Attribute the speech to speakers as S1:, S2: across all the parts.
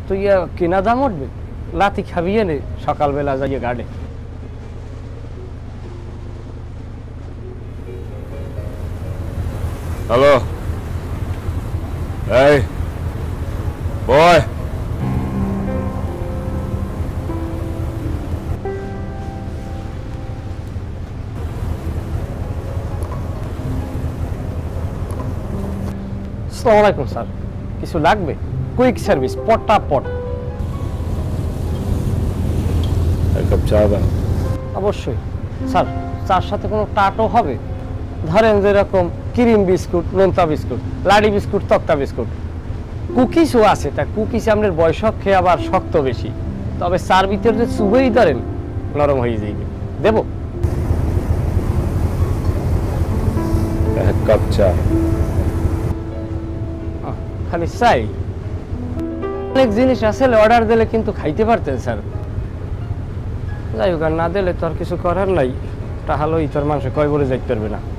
S1: তো ইয়া কেনা দাম উঠবে, লাতি খাবিয়ে নে সকালবেলা যাইয়ে গার্ডে।
S2: হ্যালো, এই বয়,
S1: আসসালামু আলাইকুম স্যার, কিছু লাগবে? কুইক সার্ভিস, পটাপট।
S2: এক কাপ চা দাও।
S1: অবশ্যই স্যার, চার সাথে কোনো টাটও হবে? ধরেন যেরকম ক্রিম বিস্কুট, নোনতা বিস্কুট, লাডি বিস্কুট, তক্তা বিস্কুট, কুকিজও আছে। তা কুকিজ আপনার বয়স খেয়ে আবার শক্ত বেশি, তবে চার ভিতরে যে চুবেই ধরেন নরম হয়ে যাইবে। দেব?
S2: এক কাপ চা।
S1: খালি চাই? অনেক জিনিস আসলে অর্ডার দিলে কিন্তু খাইতে পারতেন স্যার। যাই হোক, আর না দিলে তো আর কিছু করার নাই। তাহলেই তোর মানুষ কয় বলে যাইতে পারবে না।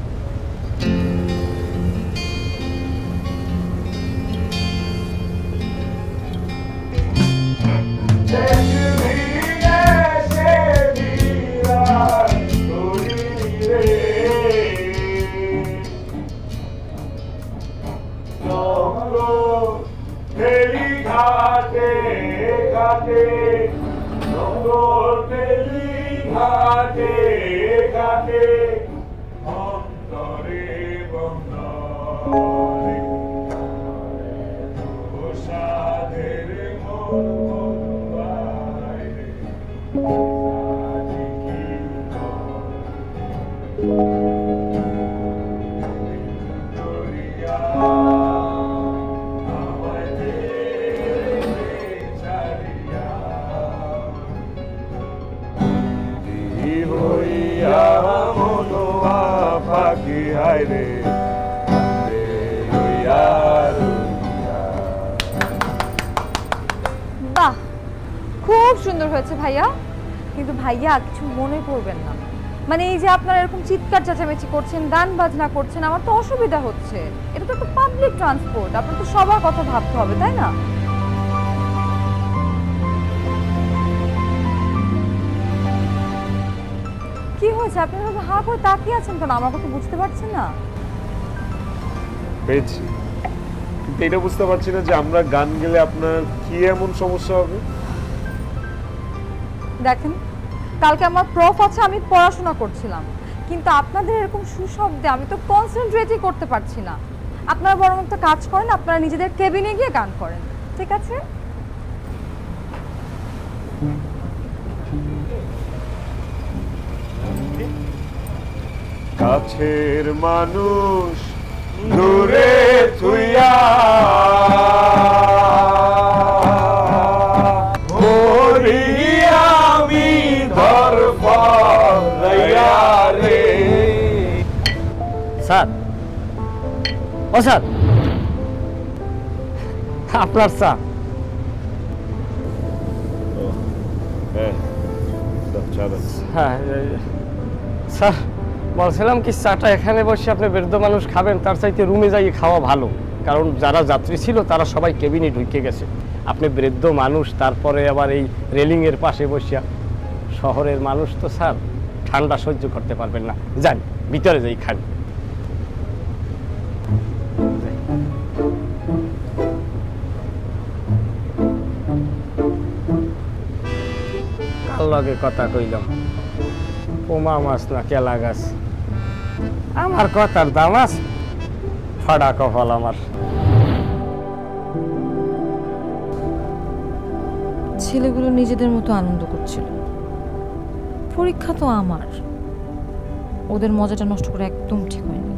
S3: বাহ, খুব সুন্দর হয়েছে ভাইয়া। কিন্তু ভাইয়া কিছু মনে করবেন না, মানে এই যে আপনারা এরকম চিৎকার চেঁচামেচি করছেন, গান বাজনা করছেন, আমার তো অসুবিধা হচ্ছে। এটা তো একটা পাবলিক ট্রান্সপোর্ট, আপনার তো সবার কথা ভাবতে হবে, তাই না? কি হয়েছে? আপনারা হা করে তাকিয়ে আছেন কেন? আমার কথা বুঝতে পারছেন না?
S2: পেয়েছি, কিন্তু এটা বুঝতে পারছি না যে আমরা গান গেলে আপনার কি এমন সমস্যা হবে।
S3: দেখেন, কালকে আমার প্রফ আছে, আমি পড়াশোনা করছিলাম, কিন্তু আপনাদের এরকম সুশব্দে আমি তো কনসেন্ট্রেটই করতে পারছি না। আপনারা বরং একটা কাজ করেন, আপনারা নিজেদের কেবিনে গিয়ে গান করেন, ঠিক আছে?
S2: কাছের মানুষ দূরে থুইয়া আমি রে।
S1: স্যার, ও স্যার, আপনার চা। হ্যাঁ স্যার, বলছিলাম কি চাটা এখানে বসে আপনি বৃদ্ধ মানুষ খাবেন, তার চাইতে রুমে যাই খাওয়া ভালো। কারণ যারা যাত্রী ছিল তারা সবাই কেবিনে ঢুকে গেছে। আপনি বৃদ্ধ মানুষ, তারপরে আবার এই রেলিংয়ের পাশে বসিয়া, শহরের মানুষ তো স্যার ঠান্ডা সহ্য করতে পারবেন না। যান ভিতরে যাই খান। কাল লগে কথা কইলাম, পোমা মাছ না কেলা গাছ, আমার কথার দাম আছে, ফাড়া কপাল আমার।
S3: ছেলেগুলো নিজেদের মতো আনন্দ করছিল, পরীক্ষা তো আমার, ওদের মজাটা নষ্ট করে একদম ঠিক হয়নি।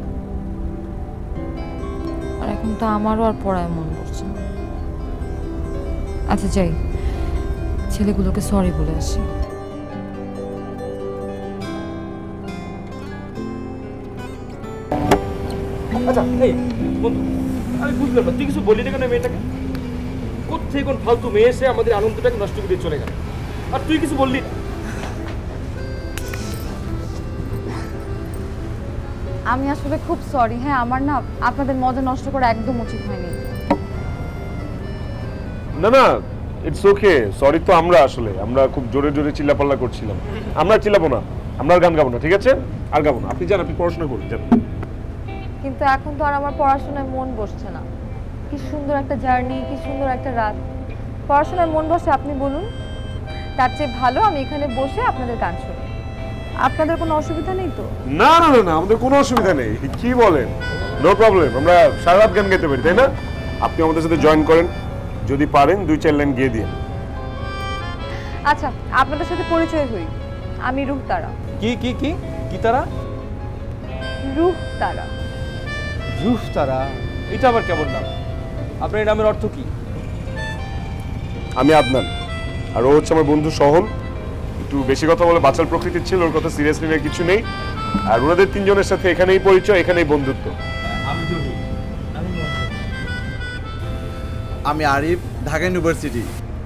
S3: আর এখন তো আমারও আর পড়ায় মন করছে না। আচ্ছা যাই, ছেলেগুলোকে সরি বলে আসি।
S4: আচ্ছা এই বন্ধু, আমি বুঝলাম না তুই কিছু বললি না কেন মেয়েটাকে? কোথায় কোন ফালতু মেয়ে এসে আমাদের আনন্দটাকে নষ্ট করে দিয়ে চলে গেল, আর তুই কিছু বললি না।
S3: আমি আসলে খুব সরি। হ্যাঁ, আমার না আপনাদের মজা নষ্ট করা একদম উচিত হয়নি।
S2: না না, ইটস ওকে। সরি তো আমরা খুব জোরে জোরে চিল্লাপাল্লা করছিলাম। আমরা চিল্লাবো না, আমরা আর গান গাবো না, ঠিক আছে? আর গাবো না। আপনি যান, আপনি পড়াশোনা করুন, যান।
S3: কিন্তু এখন তো আর আমার পড়াশোনায় মন বসছে না। কি সুন্দর একটা জার্নি, কি সুন্দর একটা রাত, পড়াশোনায় মন বসে আপনি বলুন? তার চেয়ে ভালো আমি এখানে বসে আপনাদের গান শুনি। আপনাদের কোনো অসুবিধা নেই তো?
S2: না না না না, আমাদের কোনো অসুবিধা নেই। কি বলেন? নো প্রবলেম, আমরা সারা রাত গান গাইতে পারি, তাই না? আপনি আমাদের সাথে জয়েন করেন, যদি পারেন 2-4 লাইন গিয়ে দিন।
S3: আচ্ছা, আপনাদের সাথে পরিচয় হই। আমি রুহ তারা।
S4: কি কি কি কি তারা?
S3: রুহ তারা।
S4: রুফ তারা? এটা আবার কেমন নাম? আপনার এই নামের অর্থ কি?
S2: আমি আদনান, আর ও হচ্ছে আমার বন্ধু সহন। একটু বেশি কথা বলে বাচাল প্রকৃতির ছিল, ওর কথা সিরিয়াসলি নেওয়ার কিছু নেই। আর ওনাদের তিনজনের সাথে এখানেই পরিচয়, এখানেই বন্ধুত্ব।
S5: আমি আরিফ, ঢাকা ইউনিভার্সিটি।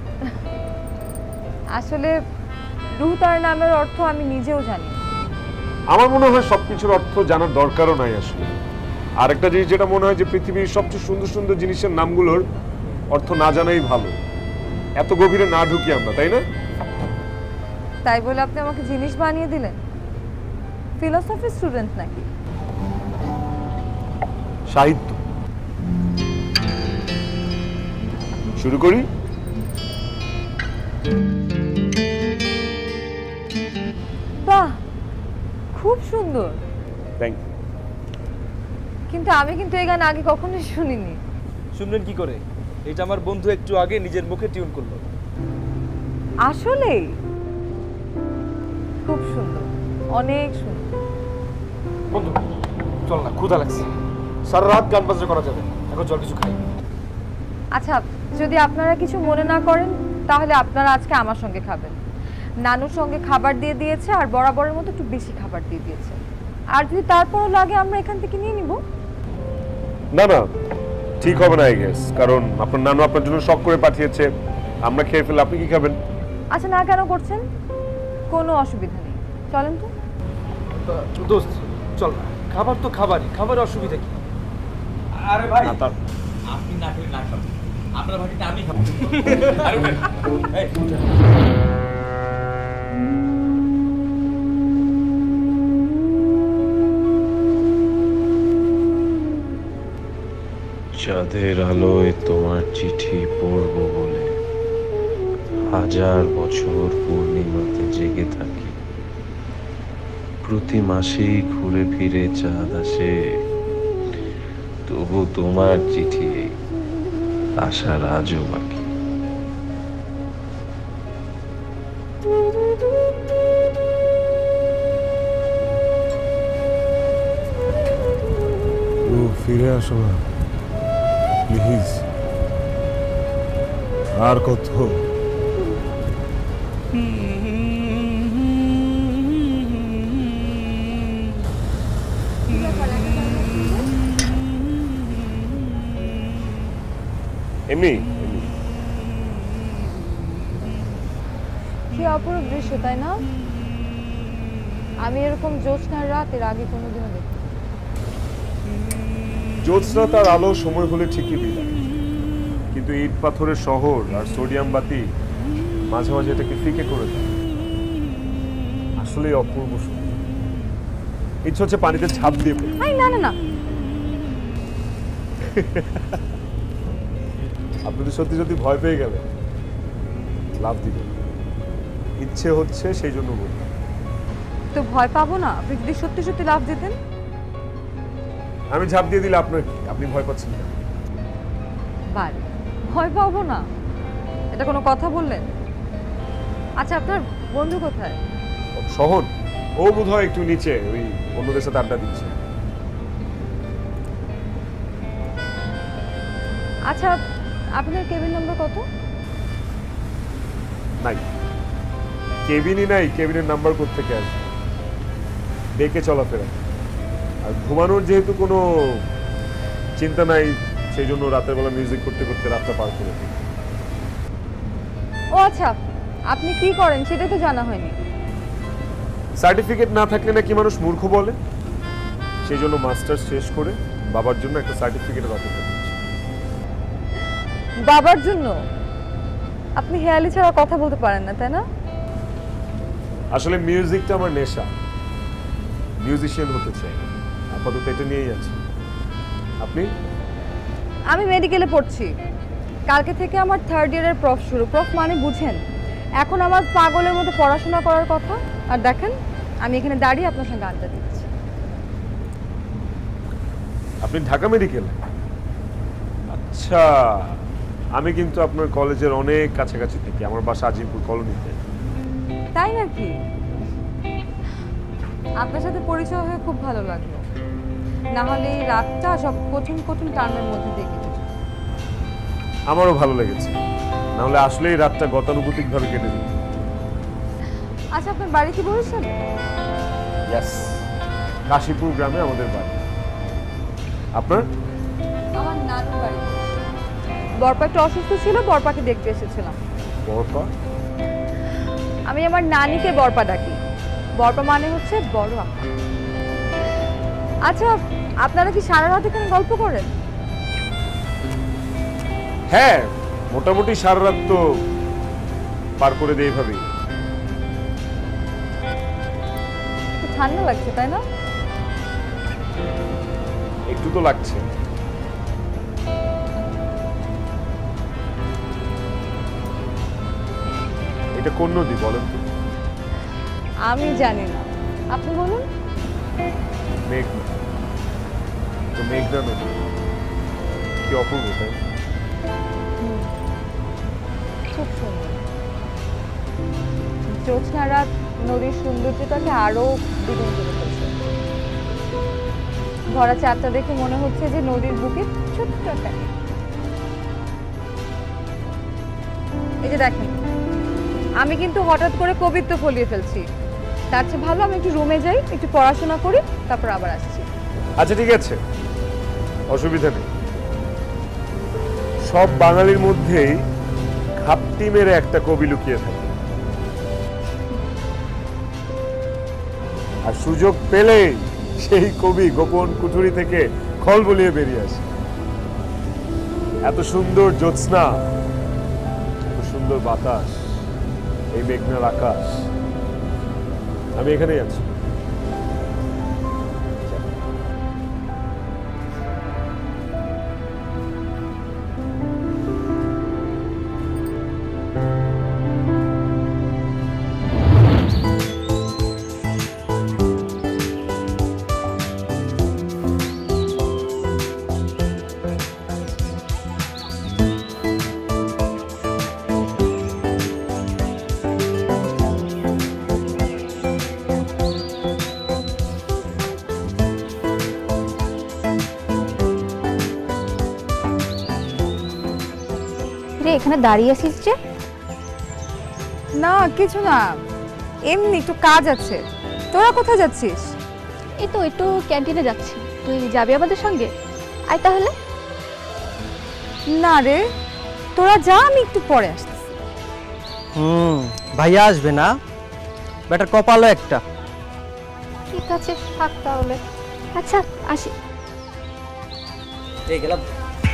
S3: আসলে রুহ তারা নামের অর্থ আমি নিজেও জানি না।
S2: আমার মনে হয় সবকিছুর অর্থ জানার দরকারও নাই আসলে। আর একটা জিনিস যেটা মনে হয় যে পৃথিবীর সবচেয়ে সুন্দর সুন্দর জিনিসের নামগুলোর অর্থ না জানাই ভালো। এত গভীরে না ঢুকি আমরা, তাই না?
S3: তাই বলে আপনি আমাকে জিনিস বানিয়ে দিলেন? ফিলোসফি স্টুডেন্ট নাকি?
S2: সাহিত্য। শুরু করি।
S3: বাহ, খুব সুন্দর।
S2: Thank you.
S3: কিন্তু আমি কিন্তু এই গান আগে কখনোই শুনিনি।
S4: শুনলেন কি করে? এটা আমার বন্ধু একটু আগে নিজের মুখে টিউন করলো।
S3: আসলে খুব সুন্দর, অনেক সুন্দর।
S4: বন্ধু চল না, ক্ষুধা লাগছে। সারা রাত গান বাজনা করা যাবে, এখন চল কিছু খাই।
S3: আচ্ছা, যদি আপনারা কিছু মনে না করেন তাহলে আপনারা আজকে আমার সঙ্গে খাবেন। নানুর সঙ্গে খাবার দিয়ে দিয়েছে, আর বরাবরের মতো একটু বেশি খাবার দিয়ে দিয়েছে। আর যদি তারপরও লাগে আমরা এখান থেকে নিয়ে নিব।
S2: না না, ঠিক হবে না আই গেস, কারণ আপনার নানু আপনার জন্য শখ করে পাঠিয়েছে। আমরা খেয়ে ফেলে আপনি কি খাবেন?
S3: আচ্ছা, না কেন করছেন? কোনো অসুবিধা নেই, চলেন তো।
S4: দোস্ত চল না, খাবার তো খাবারই, খাবারের অসুবিধা কি? আরে ভাই
S2: না, তার
S5: আপনি না খেলে না খাবেন, আপনার ভাটিতে আমি খাবো।
S6: চাঁদের আলোয় তোমার চিঠি পড়ব বলে হাজার বছর পূর্ণিমাতে জেগে থাকি। প্রতি মাসেই ঘুরে ফিরে চাঁদ আসে, তবু তোমার চিঠি আসার আজও বাকি।
S2: ফিরে আসো না প্লিজ। আর কত? এমনি
S3: কি অপরূপ দৃশ্য, তাই না? আমি এরকম জ্যোৎস্নার রাত এর আগে কোনোদিনও দেখিনি।
S2: জ্যোৎস্না তার আলো সময় হলে ঠিকই বিদায়, কিন্তু ইট পাথরের শহর আর সোডিয়াম বাতি মাঝে মাঝে এটাকে ফিকে করে দেয়। আসলে অপূর্ব সুন্দর। ইচ্ছে হচ্ছে পানিতে ছাপ দিয়ে পড়ি।
S3: আই না না না,
S2: আপনি তো সত্যি সত্যি ভয় পেয়ে গেলেন। লাভ দিবেন ইচ্ছে হচ্ছে, সেই জন্য বললাম।
S3: তো ভয় পাবো না? আপনি যদি সত্যি সত্যি লাভ দিতেন।
S2: আমি ঝাঁপ দিয়ে দিলে আপনার কি? আপনি ভয় পাচ্ছেন না?
S3: বারে, ভয় পাবো না, এটা কোনো কথা বললেন? আচ্ছা, আপনার বন্ধু কোথায়?
S2: সহন, ও বোধহয় একটু নিচে ওই অন্যদের সাথে আড্ডা দিচ্ছে।
S3: আচ্ছা, আপনার কেবিন নাম্বার কত?
S2: নাই, কেবিনই নাই। কেবিনের নাম্বার কোত্থেকে আসবে? ডেকে চলাফেরা। আর ঘুমানোর যেহেতু কোনো চিন্তা নাই, সেই জন্য রাতের বেলা মিউজিক করতে করতে রাতটা পার করে দিই।
S3: ও আচ্ছা, আপনি কি করেন সেটা তো জানা হয়নি।
S2: সার্টিফিকেট না থাকলে নাকি মানুষ মূর্খ বলে, সেই জন্য মাস্টার্স শেষ করে বাবার জন্য একটা সার্টিফিকেটের অপেক্ষা করছি।
S3: বাবার জন্য? আপনি হেয়ালি ছাড়া কথা বলতে পারেন না, তাই না?
S2: আসলে মিউজিকটা আমার নেশা, মিউজিশিয়ান হতে চাই, আপাতত এটা নিয়েই আছি। আপনি?
S3: আমি মেডিকেলে পড়ছি, কালকে থেকে আমার 3rd ইয়ারের প্রফ শুরু। প্রফ মানে বুঝেন, এখন আমার পাগলের মতো পড়াশোনা করার কথা, আর দেখেন আমি এখানে দাঁড়িয়ে আপনার সঙ্গে আড্ডা দিচ্ছি।
S2: আপনি ঢাকা মেডিকেল? আচ্ছা, আমি কিন্তু আপনার কলেজের অনেক কাছাকাছি থেকে, আমার বাসা আজিমপুর কলোনিতে।
S3: তাই নাকি? আপনার সাথে পরিচয় হয়ে খুব ভালো লাগলো, না হলে এই রাতটা সব কঠিন কঠিন টার্মের মধ্যে দিয়ে কেটে যেত।
S2: আমারও ভালো লেগেছে, না হলে আসলেই রাতটা গতানুগতিক ভাবে কেটে যেত।
S3: আচ্ছা, আপনার বাড়ি কি বরিশালে?
S2: ইয়েস, কাশীপুর গ্রামে আমাদের বাড়ি। আপনার?
S3: আমার নানুর বাড়ি। বরপা একটু অসুস্থ ছিল, বরপাকে দেখতে এসেছিলাম।
S2: বরপা?
S3: আমি আমার নানিকে বরপা ডাকি, বরপা মানে হচ্ছে বড় আপা। আচ্ছা, আপনারা কি সারা রাত এখানে গল্প করেন?
S2: হ্যাঁ, মোটামুটি সারা রাত তো পার করে দেই ভাবি।
S3: একটু ঠান্ডা লাগছে, তাই না?
S2: একটু তো লাগছে। এটা কোন নদী বলেন তো?
S3: আমি জানি না, আপনি বলুন।
S2: মেঘনা। তো মেঘনা নদী কি অপূর্ব, তাই না?
S3: খুব সুন্দর। জ্যোৎস্না রাত নদীর সৌন্দর্যটাকে আরো দ্বিগুণ করে ফেলছে। ভরা চাঁদটা দেখে মনে হচ্ছে যে নদীর বুকে ছোট্ট একটা। এই যে দেখেন, আমি কিন্তু হঠাৎ করে কবিত্ব ফলিয়ে ফেলছি, তার চেয়ে ভালো আমি একটু রুমে যাই, একটু পড়াশোনা করি, তারপর আবার আসছি।
S2: আচ্ছা ঠিক আছে, অসুবিধা নেই। সব বাঙালির মধ্যেই ঘাপটি মেরে একটা কবি লুকিয়ে থাকে, আর সুযোগ পেলেই সেই কবি গোপন কুঠুরি থেকে খল বলিয়ে বেরিয়ে আসে। এত সুন্দর জ্যোৎস্না, এত সুন্দর বাতাস, এই মেঘনার আকাশ, আমি এখানেই আছি।
S7: এখানে দাঁড়িয়ে আছিস যে?
S3: না কিছু না, এমনি একটু কাজ আছে। তোরা কোথায় যাচ্ছিস?
S7: এই তো একটু ক্যান্টিনে যাচ্ছি, তুই যাবি আমাদের সঙ্গে? আয় তাহলে।
S3: না রে, তোরা যা, আমি একটু পরে আসতেছি।
S1: ভাইয়া আসবে না, বেটার কপালও একটা।
S7: ঠিক আছে, থাক তাহলে। আচ্ছা আসি।
S5: এই গেলাম।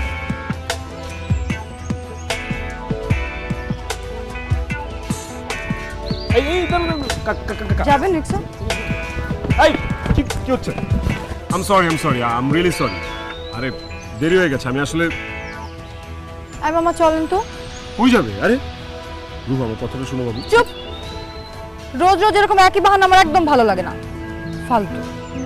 S3: যাবেন রিক্সা?
S2: এই কি কি হচ্ছে? I am sorry, I am really sorry. আরে দেরি হয়ে গেছে, আমি আসলে।
S3: আই মামা চলেন তো।
S2: কই যাবে? আরে রুহ, আমার কথাটা শোনো বাবু।
S3: চুপ। রোজ রোজ এরকম একই বাহানা আমার একদম ভালো লাগে না, ফালতু।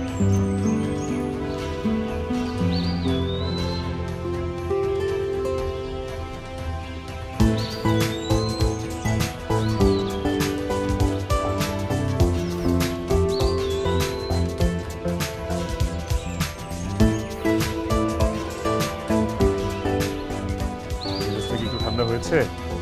S2: ঠান্ডা হয়েছে,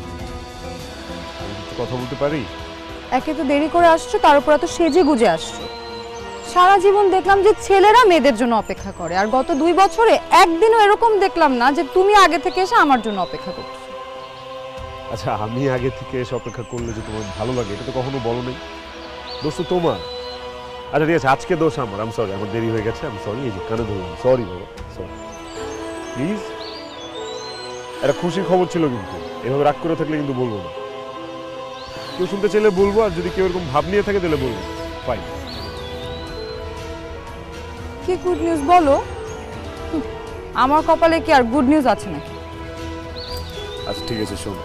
S2: কথা বলতে পারি?
S3: একে তো দেরি করে আসছো, তার উপর এত সেজে গুজে আসছো। সারা জীবন দেখলাম যে ছেলেরা মেয়েদের জন্য অপেক্ষা করে, আর গত 2 বছরে একদিনও এরকম দেখলাম না যে তুমি আগে থেকে এসে আমার জন্য অপেক্ষা করছো।
S2: আচ্ছা, আমি আগে থেকে এসে অপেক্ষা করলে যে তোমার ভালো লাগে, এটা তো কখনো বলো নেই। দোষ তো তোমার। আচ্ছা ঠিক আছে, আজকে দোষ আমার। আই এম সরি, আমার দেরি হয়ে গেছে। I am sorry. এই যে কানে ধরলাম, সরি বাবা, সরি। প্লিজ, একটা খুশির খবর ছিল কিন্তু। এভাবে রাগ করে থাকলে কিন্তু বলবো না। কেউ শুনতে চাইলে বলবো, আর যদি কেউ এরকম ভাব নিয়ে থাকে তাহলে বলবো ফাইন।
S3: কি গুড নিউজ বলো? আমার কপালে কি আর গুড নিউজ আছে নাকি?
S2: আচ্ছা ঠিক আছে, শোন।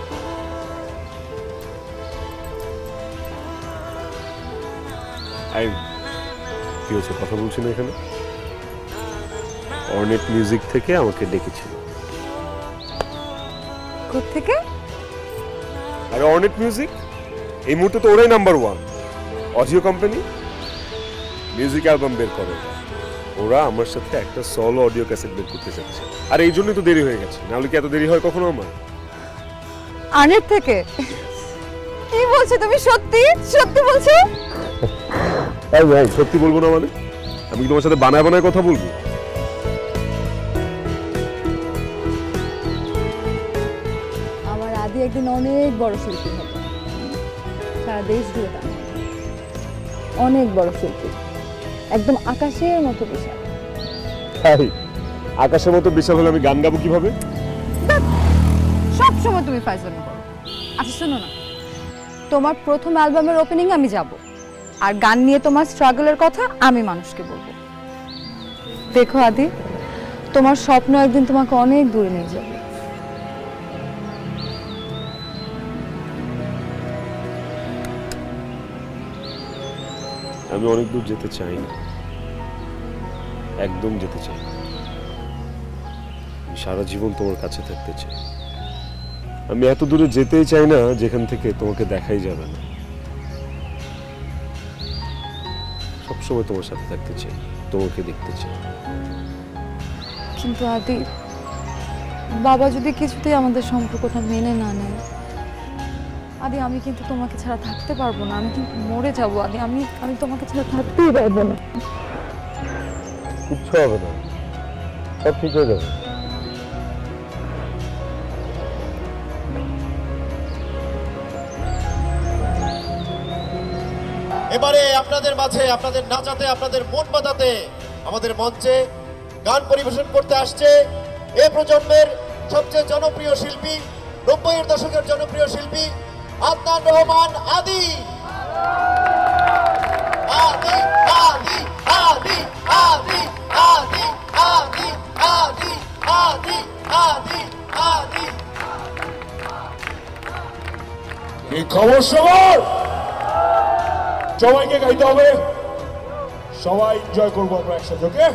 S2: কি হচ্ছে, কথা বলছি না এখানে? অর্নেট মিউজিক থেকে আমাকে ডেকেছিল।
S3: কোত্থেকে?
S2: আরে অর্নেট মিউজিক এই মুহূর্তে তো ওরাই number 1 audio company, music album বের করে। ওরা আমার সাথে একটা সলো অডিও ক্যাসেট বের করতে চাচ্ছে, আর এই জন্যই তো দেরি হয়ে গেছে। নাহলে কি এত দেরি হয় কখনো আমার?
S3: আর্নেট থেকে? কি বলছো তুমি? সত্যি সত্যি বলছো?
S2: এই ভাই, সত্যি বলবো না মানে? আমি কি তোমার সাথে বানায় বানায় কথা বলবো?
S3: আমার আদি একদিন অনেক বড় শিল্পী হবে, সারা দেশ ঘুরে বেড়াবে। অনেক বড় শিল্পী, একদম আকাশের মতো বিশাল।
S2: তাই আকাশের মতো বিশাল হলে আমি গান গাবো কিভাবে?
S3: সব সময় তুমি ফাইজলামি করো। আচ্ছা শোনো না, তোমার প্রথম অ্যালবামের ওপেনিং আমি যাব, আর গান নিয়ে তোমার স্ট্রাগলের কথা আমি মানুষকে বলবো। দেখো আদি, তোমার স্বপ্ন একদিন তোমাকে অনেক দূরে নিয়ে যাবে।
S2: আমি অনেক দূর যেতে চাই না, একদম যেতে চাই না। আমি সারা জীবন তোমার কাছে থাকতে চাই। আমি এত দূরে যেতেই চাই না যেখান থেকে তোমাকে দেখাই যাবে না। সবসময় তোমার সাথে থাকতে চাই, তোমাকে দেখতে চাই।
S3: কিন্তু আদি, বাবা যদি কিছুতেই আমাদের সম্পর্কটা মেনে না নেয়, আদি আমি কিন্তু তোমাকে ছাড়া থাকতে পারবো না। আমি কিন্তু মরে যাবো আদি। আমি তোমাকে ছাড়া থাকতেই পারবো না।
S2: কিচ্ছু হবে না, সব ঠিক হয়ে যাবে।
S8: এবারে আপনাদের মাঝে, আপনাদের নাচাতে, আপনাদের মন বাঁধাতে আমাদের মঞ্চে গান পরিবেশন করতে আসছে এ প্রজন্মের সবচেয়ে জনপ্রিয় শিল্পী, 90-এর দশকের জনপ্রিয় শিল্পী আদনান রহমান আদি। আদি আদি আদি আদি আদি আদি আদি আদি আদি আদি। এই খবর সবার, সবাইকে গাইতে হবে, সবাই এনজয় করবো আমরা একসাথে। ওকে,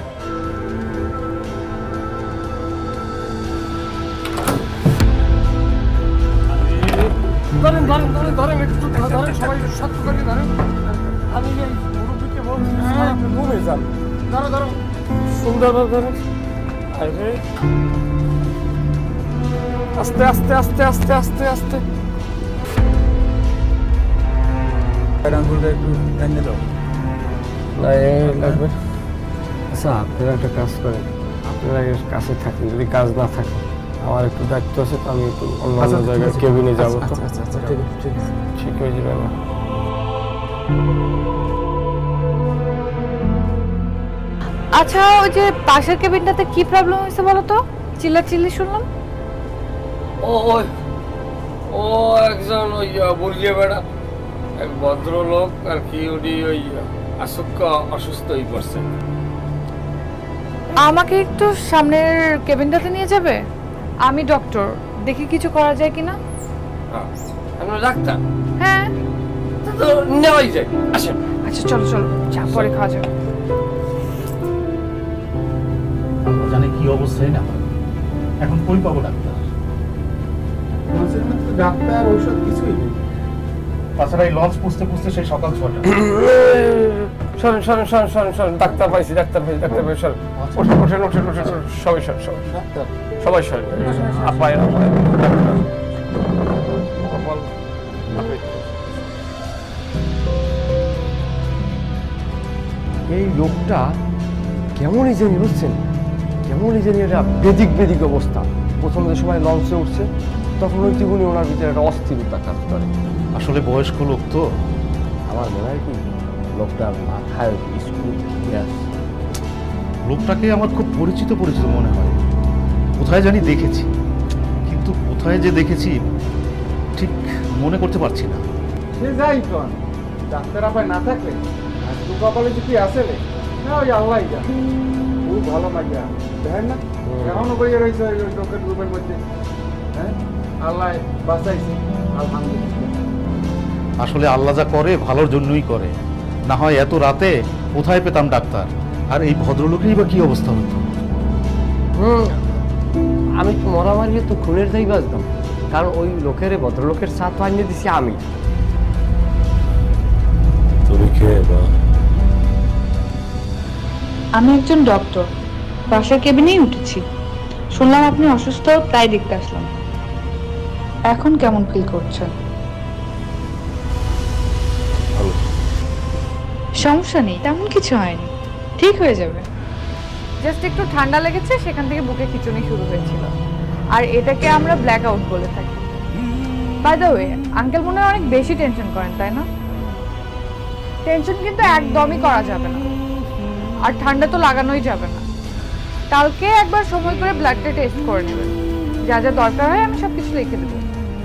S1: ধরেন ধরেন ধরেন ধরেন, একটু ধরেন, সবাই শক্ত করে ধরেন। আমি এই মুরব্বীকে বলছি ঘুমে যান। ধরো ধরো, সুন্দরভাবে ধরেন। আরে আস্তে আস্তে আস্তে আস্তে আস্তে আস্তে।
S5: আঙ্গুলটা একটু টাইনে দাও।
S1: না এ লাগবে। আচ্ছা আপনারা একটা কাজ করেন, আপনারা এর কাছে থাকেন। যদি কাজ না থাকে আমার একটু দায়িত্ব আছে, তো আমি একটু অন্য অন্য জায়গায় কেবিনে যাবো। তো ঠিক হয়ে যাবে না?
S3: আচ্ছা, ওই যে পাশের কেবিনটাতে কি প্রবলেম হয়েছে বলো তো? চিল্লাচিল্লি শুনলাম।
S1: ও একজন ওই বলিয়ে বেড়া এক ভদ্রলোক আর কি, উনি ওই অসুস্থ হয়ে পড়ছে।
S3: আমাকে একটু সামনের কেবিনটাতে নিয়ে যাবে? আমি ডক্টর, দেখি কিছু করা যায় কিনা।
S1: আপনার ডাক্তার?
S3: হ্যাঁ।
S1: তো নেওয়াই যায়, আসেন।
S3: আচ্ছা চলো চলো, চা পরে খাওয়া যাবে।
S9: জানে কি অবস্থায় না, এখন কই পাবো ডাক্তার? ডাক্তার ঔষধ কিছুই নেই। তাছাড়া এই লঞ্চ পুষতে পুষতে সেই সকাল 6টা।
S1: সরেন সরেন সরেন সরেন সরেন, ডাক্তার পাইছি ডাক্তার পাইছি ডাক্তার পাইছি। সরেন, ওঠেন ওঠেন ওঠেন ওঠেন, সবাই সরেন, সবাই
S9: ডাক্তার
S1: সবাই সরেন। আপায় আপায় ডাক্তার। এই লোকটা কেমনই জানি, বুঝছেন, কেমনই জানি একটা বেদিক বেদিক অবস্থা। প্রথম যে সময় লঞ্চে উঠছে তখন ওই জীবনে ওনার ভিতরে একটা অস্থিরতা কাজ করে।
S9: আসলে বয়স্ক লোক তো।
S1: আমার মনে হয় কি লোকটার মাথায় স্কুল গ্যাস।
S9: লোকটাকে আমার খুব পরিচিত পরিচিত মনে হয়, কোথায় জানি দেখেছি, কিন্তু কোথায় কোথায় যে দেখেছি ঠিক মনে করতে পারছি না।
S5: সে যাই কন, ডাক্তার আপায় না থাকলে আর দু কপালে যে কি আছে রে, না ওই আল্লাহ যা। খুব ভালো মাইয়া দেখেন না, এখনো বইয়ে রয়েছে ওই লোকের রুমের মধ্যে। হ্যাঁ, আল্লাহ বাঁচাইছে, আলহামদুলিল্লাহ।
S9: আসলে আল্লাহ যা করে ভালোর জন্যই করে, না হয় এত রাতে কোথায় পেতাম ডাক্তার, আর এই ভদ্রলোকেরই বা কি অবস্থা হতো।
S1: আমি তো মরা মারিয়ে তো খুনের দায়ী বাঁচতাম, কারণ ওই লোকের ভদ্রলোকের সাথ আনিয়ে দিছি আমি।
S6: তুমি কে বা?
S10: আমি একজন ডক্টর, বাসার কেবিনেই উঠেছি। শুনলাম আপনি অসুস্থ, তাই দেখতে আসলাম। এখন কেমন ফিল করছেন?
S6: ভালো।
S10: সমস্যা নেই, তেমন কিছু হয়নি, ঠিক হয়ে যাবে।
S3: জাস্ট একটু ঠান্ডা লেগেছে, সেখান থেকে বুকে খিঁচুনি শুরু হয়েছিল, আর এটাকে আমরা ব্ল্যাক আউট বলে থাকি। বাই দ্য ওয়ে, আঙ্কেল মনে হয় অনেক বেশি টেনশন করেন, তাই না? টেনশন কিন্তু একদমই করা যাবে না, আর ঠান্ডা তো লাগানোই যাবে না। কালকে একবার সময় করে ব্লাডটা টেস্ট করে নেবেন, যা যা দরকার হয় আমি সবকিছু লিখে দেবো।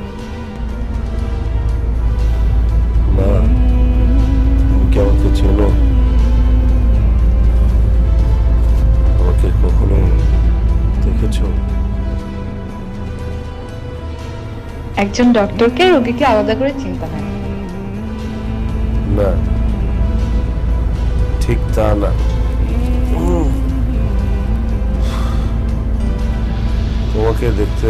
S6: মা, তুমি কি আমাকে চেনো? আমাকে কখনো দেখেছো?
S10: একজন ডক্টরকে রোগীকে আলাদা করে চিন্তা হয়
S6: না, ঠিক তা না। তোমাকে দেখতে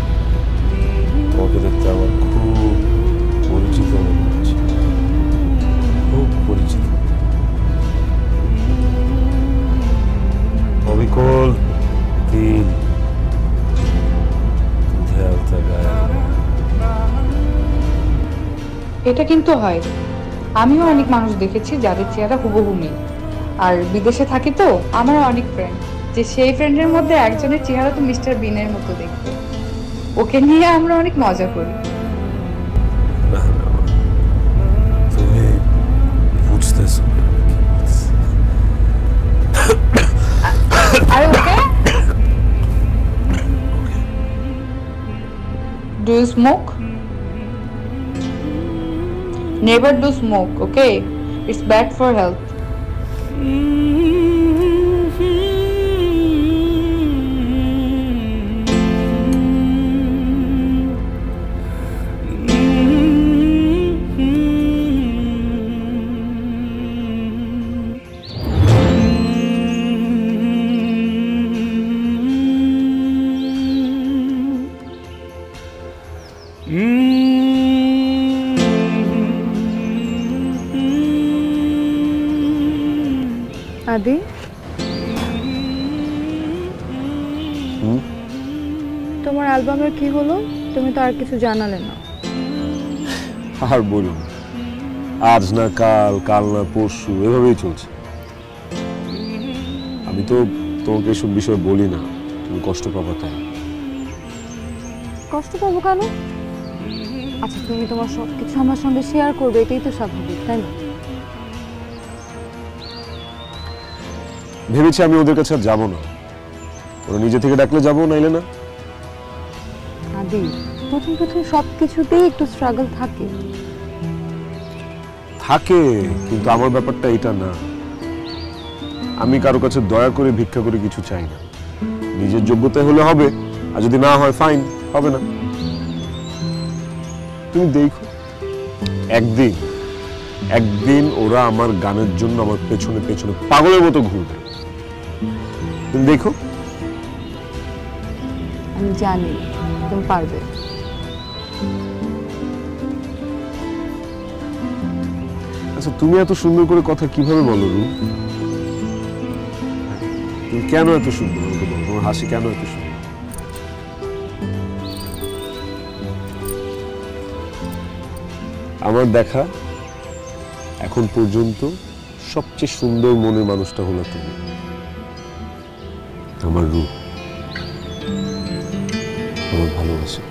S6: আমার খুব পরিচিত মনে হচ্ছে, খুব পরিচিত। অবিকল দিন, দুধে আলতা গায়ে।
S10: এটা কিন্তু হয়, আমিও অনেক মানুষ দেখেছি যাদের চেহারা হুবহু মিল। আর বিদেশে থাকি তো, আমার অনেক ফ্রেন্ড, যে সেই ফ্রেন্ডের মধ্যে একজনের চেহারা তো মিস্টার বিনের মতো দেখতে। ওকে নিয়ে আমরা অনেক মজা করি।
S6: না না, তুমি বুঝতেছো না।
S10: আর okay, do you smoke? Never do smoke, okay? It's bad for health.
S3: আদি, তোমার অ্যালবামের কি হলো? তুমি তো আর কিছু জানালে না।
S6: আর বলুন, আজ না কাল, কাল না পরশু, এভাবেই চলছে। আমি তো তোমাকে এসব বিষয় বলি না, তুমি কষ্ট পাবা তাই।
S3: কষ্ট পাবো কেন? আচ্ছা, তুমি তোমার সবকিছু আমার সঙ্গে শেয়ার করবে, এটাই তো স্বাভাবিক, তাই না?
S6: ভেবেছি আমি ওদের কাছে আর যাবো না, ওরা নিজে থেকে ডাকলে যাবো, নাইলে না।
S3: আদি, প্রথম প্রথম সবকিছুতেই একটু স্ট্রাগল থাকে।
S6: থাকে, কিন্তু আমার ব্যাপারটা এটা না। আমি কারো কাছে দয়া করে ভিক্ষা করে কিছু চাই না। নিজের যোগ্যতা হলে হবে, আর যদি না হয় ফাইন, হবে না। তুমি দেখো, একদিন ওরা আমার গানের জন্য আমার পেছনে পেছনে পাগলের মতো ঘুরবে। তুমি দেখো।
S3: আমি জানি তুমি পারবে।
S6: আচ্ছা, তুমি এত সুন্দর করে কথা কিভাবে বলো রু? তুমি কেন এত সুন্দর আমাকে বলো? তোমার হাসি কেন এত সুন্দর? আমার দেখা এখন পর্যন্ত সবচেয়ে সুন্দর মনের মানুষটা হলো তুমি, আমার রু, আমার ভালোবাসা।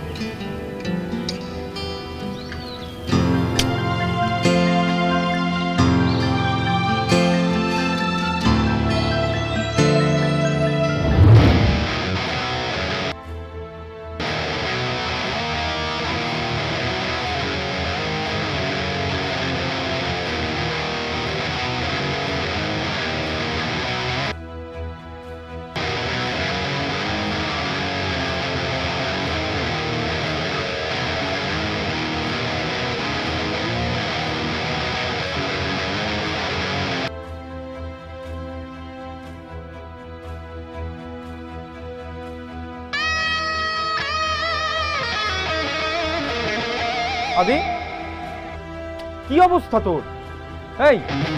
S4: আদি, কি অবস্থা তোর? এই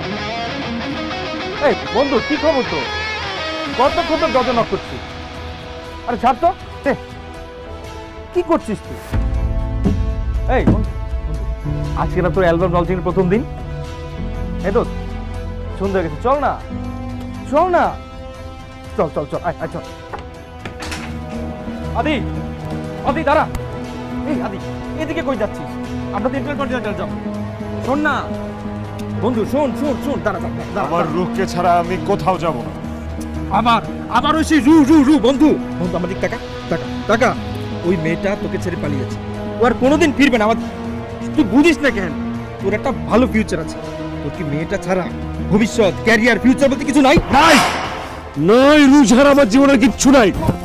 S4: এই বন্ধু, কি খবর তোর? কতক্ষণ তোর দরজা নক করছি? আরে ছাড় তো। কি করছিস তুই? এই বন্ধু, আজকে না তোর অ্যালবাম লঞ্চিংয়ের প্রথম দিন? এই তো সুন্দর গেছে, চল না, চল না, চল চল চল, আয় চল। আদি, আদি দাঁড়া। এই আদি, এদিকে কই যাচ্ছিস? আমরা তো ইন্টারকন্টিনেন্টাল যাব। শোন না বন্ধু, শোন শোন শোন, দাঁড়া দাঁড়া।
S2: আমার রূপকে ছাড়া আমি কোথাও যাব না।
S4: আবার ওই সেই রু রু রু বন্ধু, বন্ধু আমার দিক টাকা টাকা টাকা। ওই মেয়েটা তোকে ছেড়ে পালিয়েছে, ও আর কোনোদিন ফিরবে না। তুই বুঝিস না কেন? তোর একটা ভালো ফিউচার আছে। তোর কি মেয়েটা ছাড়া ভবিষ্যৎ, ক্যারিয়ার, ফিউচার বলতে কিছু নাই?
S6: নাই নাই, রু ছাড়া আমার জীবনের কিচ্ছু নাই।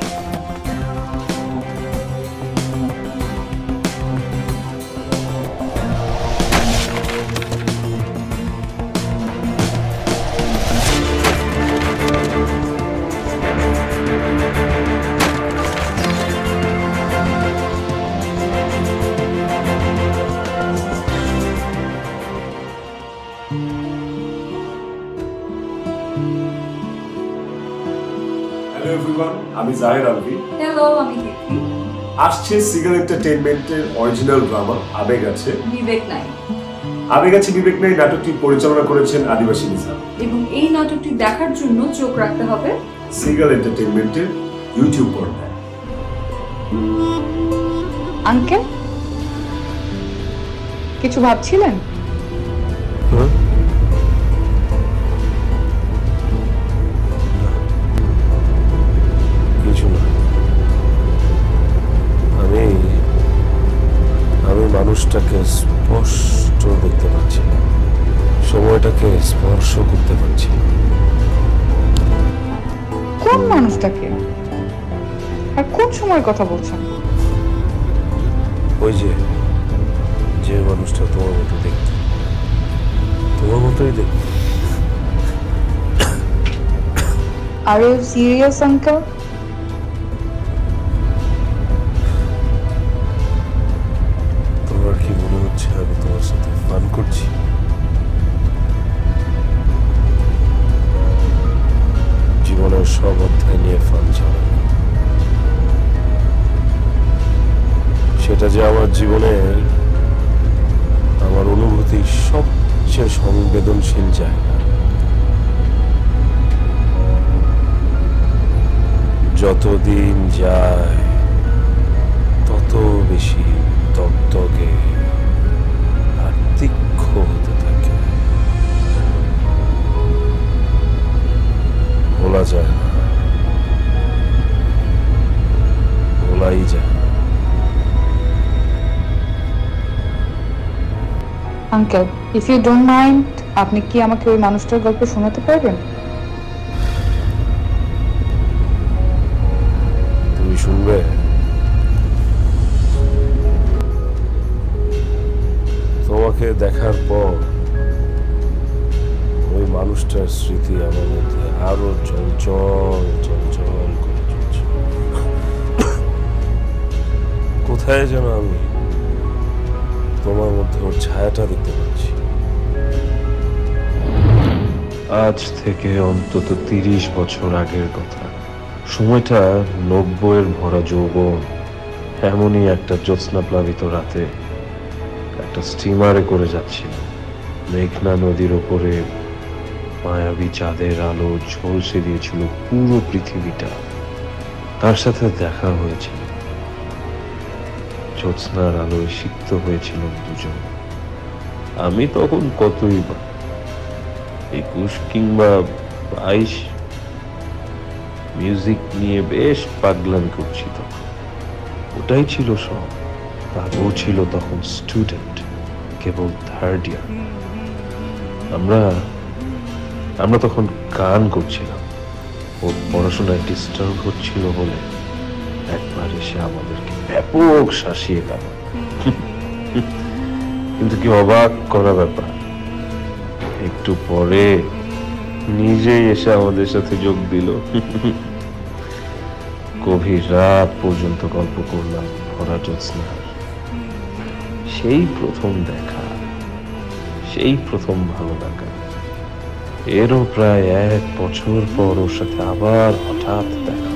S6: হ্যালো এভরিওয়ান, আমি জাহির আলভি।
S3: হ্যালো, আমি কীর্তি।
S6: আসছে সিগল এন্টারটেইনমেন্টের অরিজিনাল ড্রামা আবেগ আছে
S3: বিবেক নাই।
S6: আবেগ আছে বিবেক নাই নাটকটি পরিচালনা করেছেন আদিবাসী নিজাম,
S3: এবং এই নাটকটি দেখার জন্য চোখ রাখতে হবে
S6: সিগল এন্টারটেইনমেন্টের ইউটিউব পর্দায়।
S10: আঙ্কেল, কিছু ভাবছিলেন?
S6: কিছু না, আমি মানুষটাকে স্পষ্ট দেখতে পাচ্ছি, সময়টাকে স্পর্শ করতে পারছি।
S10: কোন মানুষটাকে আর কোন সময়ের কথা বলছেন?
S6: ওই যে মানুষটা তোমার মতো দেখতে, তোমার মতোই দেখতে।
S10: Are you serious uncle?
S6: তোমার কি মনে হচ্ছে আমি তোমার সাথে ফান করছি? জীবনের সব অধ্যায় নিয়ে ফান ছাড়া, সেটা যে আমার জীবনের, আমার অনুভূতির সবচেয়ে সংবেদনশীল জায়গা। যতদিন যায় তত বেশি তকতকে আর তীক্ষ্ণ হতে থাকে। ভোলা যায় না, ভোলাই যায়।
S10: Uncle, if you don't mind, আপনি কি আমাকে ওই মানুষটার গল্প শোনাতে পারবেন?
S6: তুমি শুনবে? তোমাকে দেখার পর ওই মানুষটার স্মৃতি আমার মধ্যে আরো চঞ্চল চঞ্চল করে চলছে। কোথায় যেন আমি তোমার মধ্যে ওর ছায়াটা দেখতে পাচ্ছি। আজ থেকে অন্তত 30 বছর আগের কথা। সময়টা 90-এর ভরা যৌবন। এমনই একটা জ্যোৎস্না প্লাবিত রাতে একটা স্টিমারে করে যাচ্ছিল। মেঘনা নদীর ওপরে মায়াবী চাঁদের আলো ঝলসে দিয়েছিল পুরো পৃথিবীটা। তার সাথে দেখা হয়েছিল। জ্যোৎস্নার আলোয় সিক্ত হয়েছিল দুজন। আমি তখন কতই বা 21 কিংবা 22, মিউজিক নিয়ে বেশ পাগলামি করছি তখন। ওটাই ছিল সব। আর ও ছিল তখন স্টুডেন্ট, কেবল 3rd ইয়ার। আমরা তখন গান করছিলাম। ওর পড়াশোনায় ডিস্টার্ব হচ্ছিল বলে একবার এসে আমাদেরকে ব্যাপক শাসিয়ে গেল। কিন্তু কি অবাক করা ব্যাপার, একটু পরে নিজেই এসে আমাদের সাথে যোগ দিল। গভীর রাত পর্যন্ত গল্প করলাম ভরা জ্যোৎস্নার। সেই প্রথম দেখা, সেই প্রথম ভালো লাগা। এরও প্রায় 1 বছর পর ওর সাথে আবার হঠাৎ দেখা।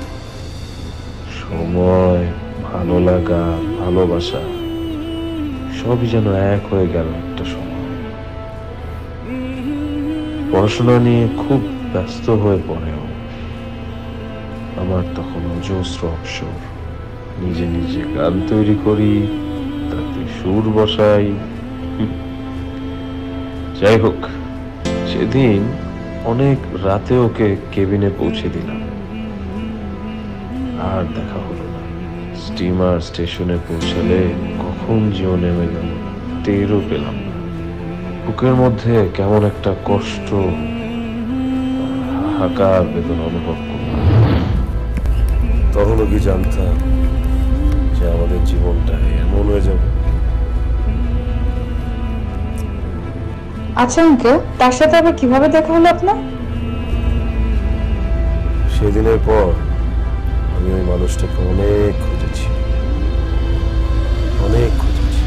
S6: সময়, ভালো লাগা, ভালোবাসা সবই যেন এক হয়ে গেল একটা সময়। পড়াশোনা নিয়ে খুব ব্যস্ত হয়ে পড়েও আমার তখন অজস্র অবসর। নিজে নিজে গান তৈরি করি, তাতে সুর বসাই। যাই হোক, সেদিন অনেক রাতে ওকে কেবিনে পৌঁছে দিলাম। আর দেখা হলো না। স্টিমার স্টেশনে পৌঁছালে কখন যে ও নেমে গেল টেরও পেলাম না। বুকের মধ্যে কেমন একটা কষ্ট, হাহাকার বেদনা অনুভব করলাম। তখনও কি জানতাম যে আমাদের জীবনটা এমন হয়ে যাবে?
S10: আচ্ছা আঙ্কেল, তার সাথে আবার কিভাবে দেখা হলো আপনার?
S6: সেদিনের পর আমি ওই মানুষটাকে অনেক খুঁজেছি, অনেক খুঁজেছি।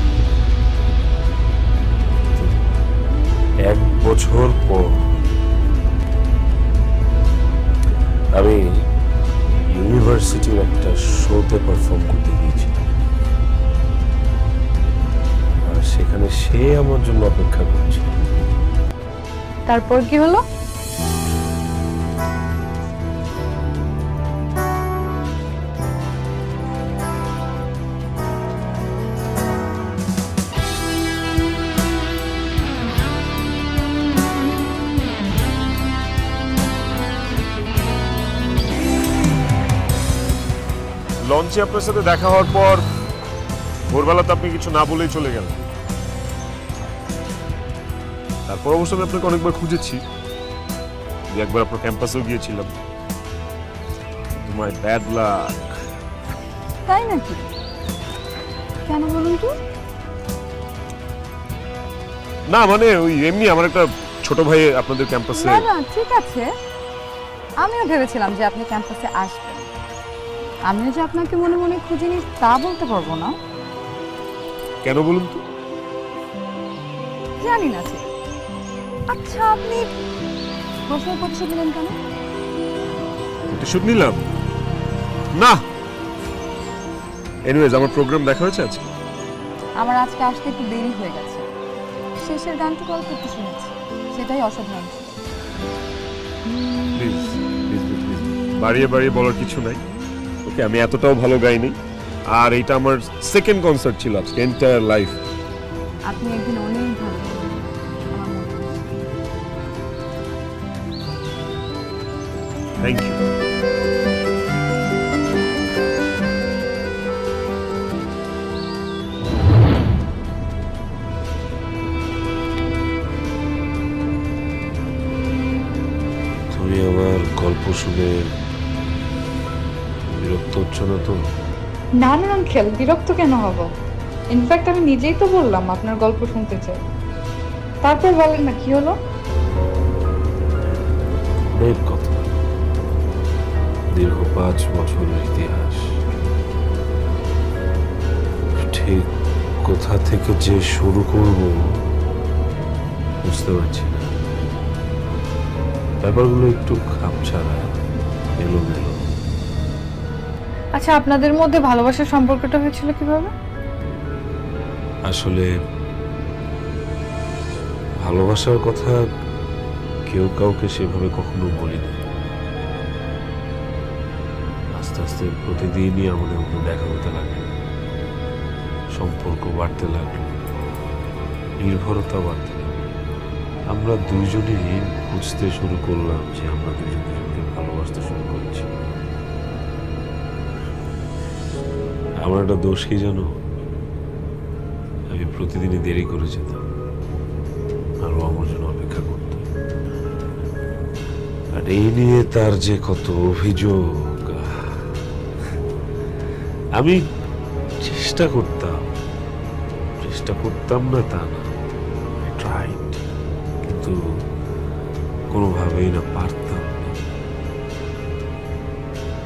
S6: 1 বছর পর আমি ইউনিভার্সিটির একটা শোতে পারফর্ম করতে গিয়েছিলাম, আর সেখানে সে আমার জন্য অপেক্ষা করছে।
S10: তারপর কি হলো?
S2: লঞ্চে আপনার সাথে দেখা হওয়ার পর ভোরবেলা তো আপনি কিছু না বলেই চলে গেলেন। তারপর অবশ্য আমি আপনাকে অনেকবার খুঁজেছি, একবার আপনার ক্যাম্পাসেও গিয়েছিলাম। My bad luck.
S3: তাই নাকি? কেন বলুন তো?
S2: না মানে ওই এমনি আমার একটা ছোট ভাই আপনাদের ক্যাম্পাসে।
S3: না না, ঠিক আছে। আমিও ভেবেছিলাম যে আপনি ক্যাম্পাসে আসবেন। আমিও যে আপনাকে মনে মনে খুঁজিনি তা বলতে পারবো না।
S2: কেন বলুন তো?
S3: জানি না ঠিক। আচ্ছা, আপনি প্রশ্ন প্রতিশোধ নিলেন কেন?
S2: প্রতিশোধ নিলাম না। এনিওয়েজ, আমার প্রোগ্রাম দেখা হয়েছে আজকে?
S3: আমার আজকে আসতে একটু দেরি হয়ে গেছে। শেষের গানটুকু অল্প একটু শুনেছি, সেটাই অসাধারণ ছিল।
S2: প্লিজ প্লিজ প্লিজ, বাড়িয়ে বাড়িয়ে বলার কিছু নাই। ওকে, আমি এতটাও ভালো গাইনি। আর এটা আমার সেকেন্ড কনসার্ট ছিল আজকে এন্টায়ার লাইফ।
S3: আপনি একদিন অনেক ভালো
S2: থ্যাংক ইউ।
S6: তুমি আমার গল্প শুনে বিরক্ত হচ্ছ না তো?
S10: না না আঙ্কেল, বিরক্ত কেন হব? ইনফ্যাক্ট আমি নিজেই তো বললাম আপনার গল্প শুনতে চাই। তারপর বলেন না, কি হলো?
S6: অনেক কথা, দীর্ঘ 5 বছরের ইতিহাস। ঠিক কোথা থেকে যে শুরু করব বুঝতে পারছি না। ব্যাপারগুলো একটু খাপছাড়া, এলোমেলো।
S10: আচ্ছা, আপনাদের মধ্যে ভালোবাসার সম্পর্কটা হয়েছিল কিভাবে?
S6: আসলে ভালোবাসার কথা কেউ কাউকে সেভাবে কখনো বলিনি। আস্তে আস্তে প্রতিদিনই আমাদের মধ্যে দেখা হতে লাগে, সম্পর্ক বাড়তে লাগলো, নির্ভরতা বাড়তে লাগলো। আমরা দুইজনেই বুঝতে শুরু করলাম যে আমরা দুজন দুজনকে ভালোবাসতে শুরু করেছি। আমার একটা দোষ কি জানো? আমি প্রতিদিনই দেরি করে যেতাম, আরো আমার জন্য অপেক্ষা করত। আর এই নিয়ে তার যে কত অভিযোগ। আমি চেষ্টা করতাম না তা না, ট্রাইড, কিন্তু কোনোভাবেই না পারতাম না।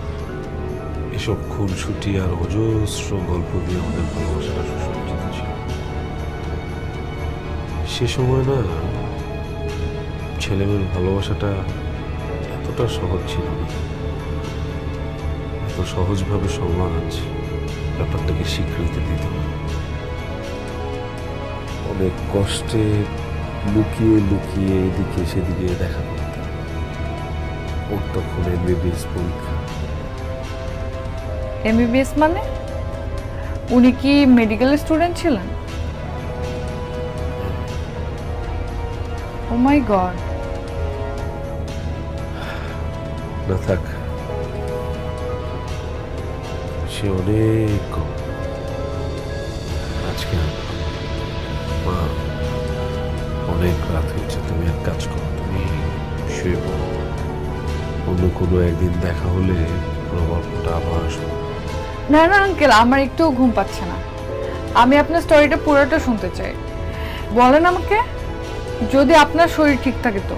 S6: এসব খুনসুটি আর অজস্র গল্প দিয়ে আমাদের ভালোবাসাটা সুসজ্জিত ছিল। সে সময় না ছেলেমেয়ের ভালোবাসাটা এতটা সহজ ছিল না, এত সহজভাবে সমাজ ব্যাপারটাকে স্বীকৃতি দিত না। অনেক কষ্টে লুকিয়ে লুকিয়ে এদিকে সেদিকে দেখা করতাম। ওর তখন এমবিবিএস পরীক্ষা।
S10: এমবিবিএস মানে? উনি কি মেডিকেল স্টুডেন্ট ছিলেন? Oh my god.
S6: না থাক, সে অনেক কম। আজকে মা অনেক রাত হয়েছে, তুমি এক কাজ করো, তুমি শুয়ে পড়ো। অন্য কোনো একদিন দেখা হলে পুরো গল্পটা আবার শোনো।
S10: না না আঙ্কেল, আমার একটু ঘুম পাচ্ছে না। আমি আপনার স্টোরিটা পুরোটা শুনতে চাই। বলেন আমাকে, যদি আপনার শরীর ঠিক থাকে তো।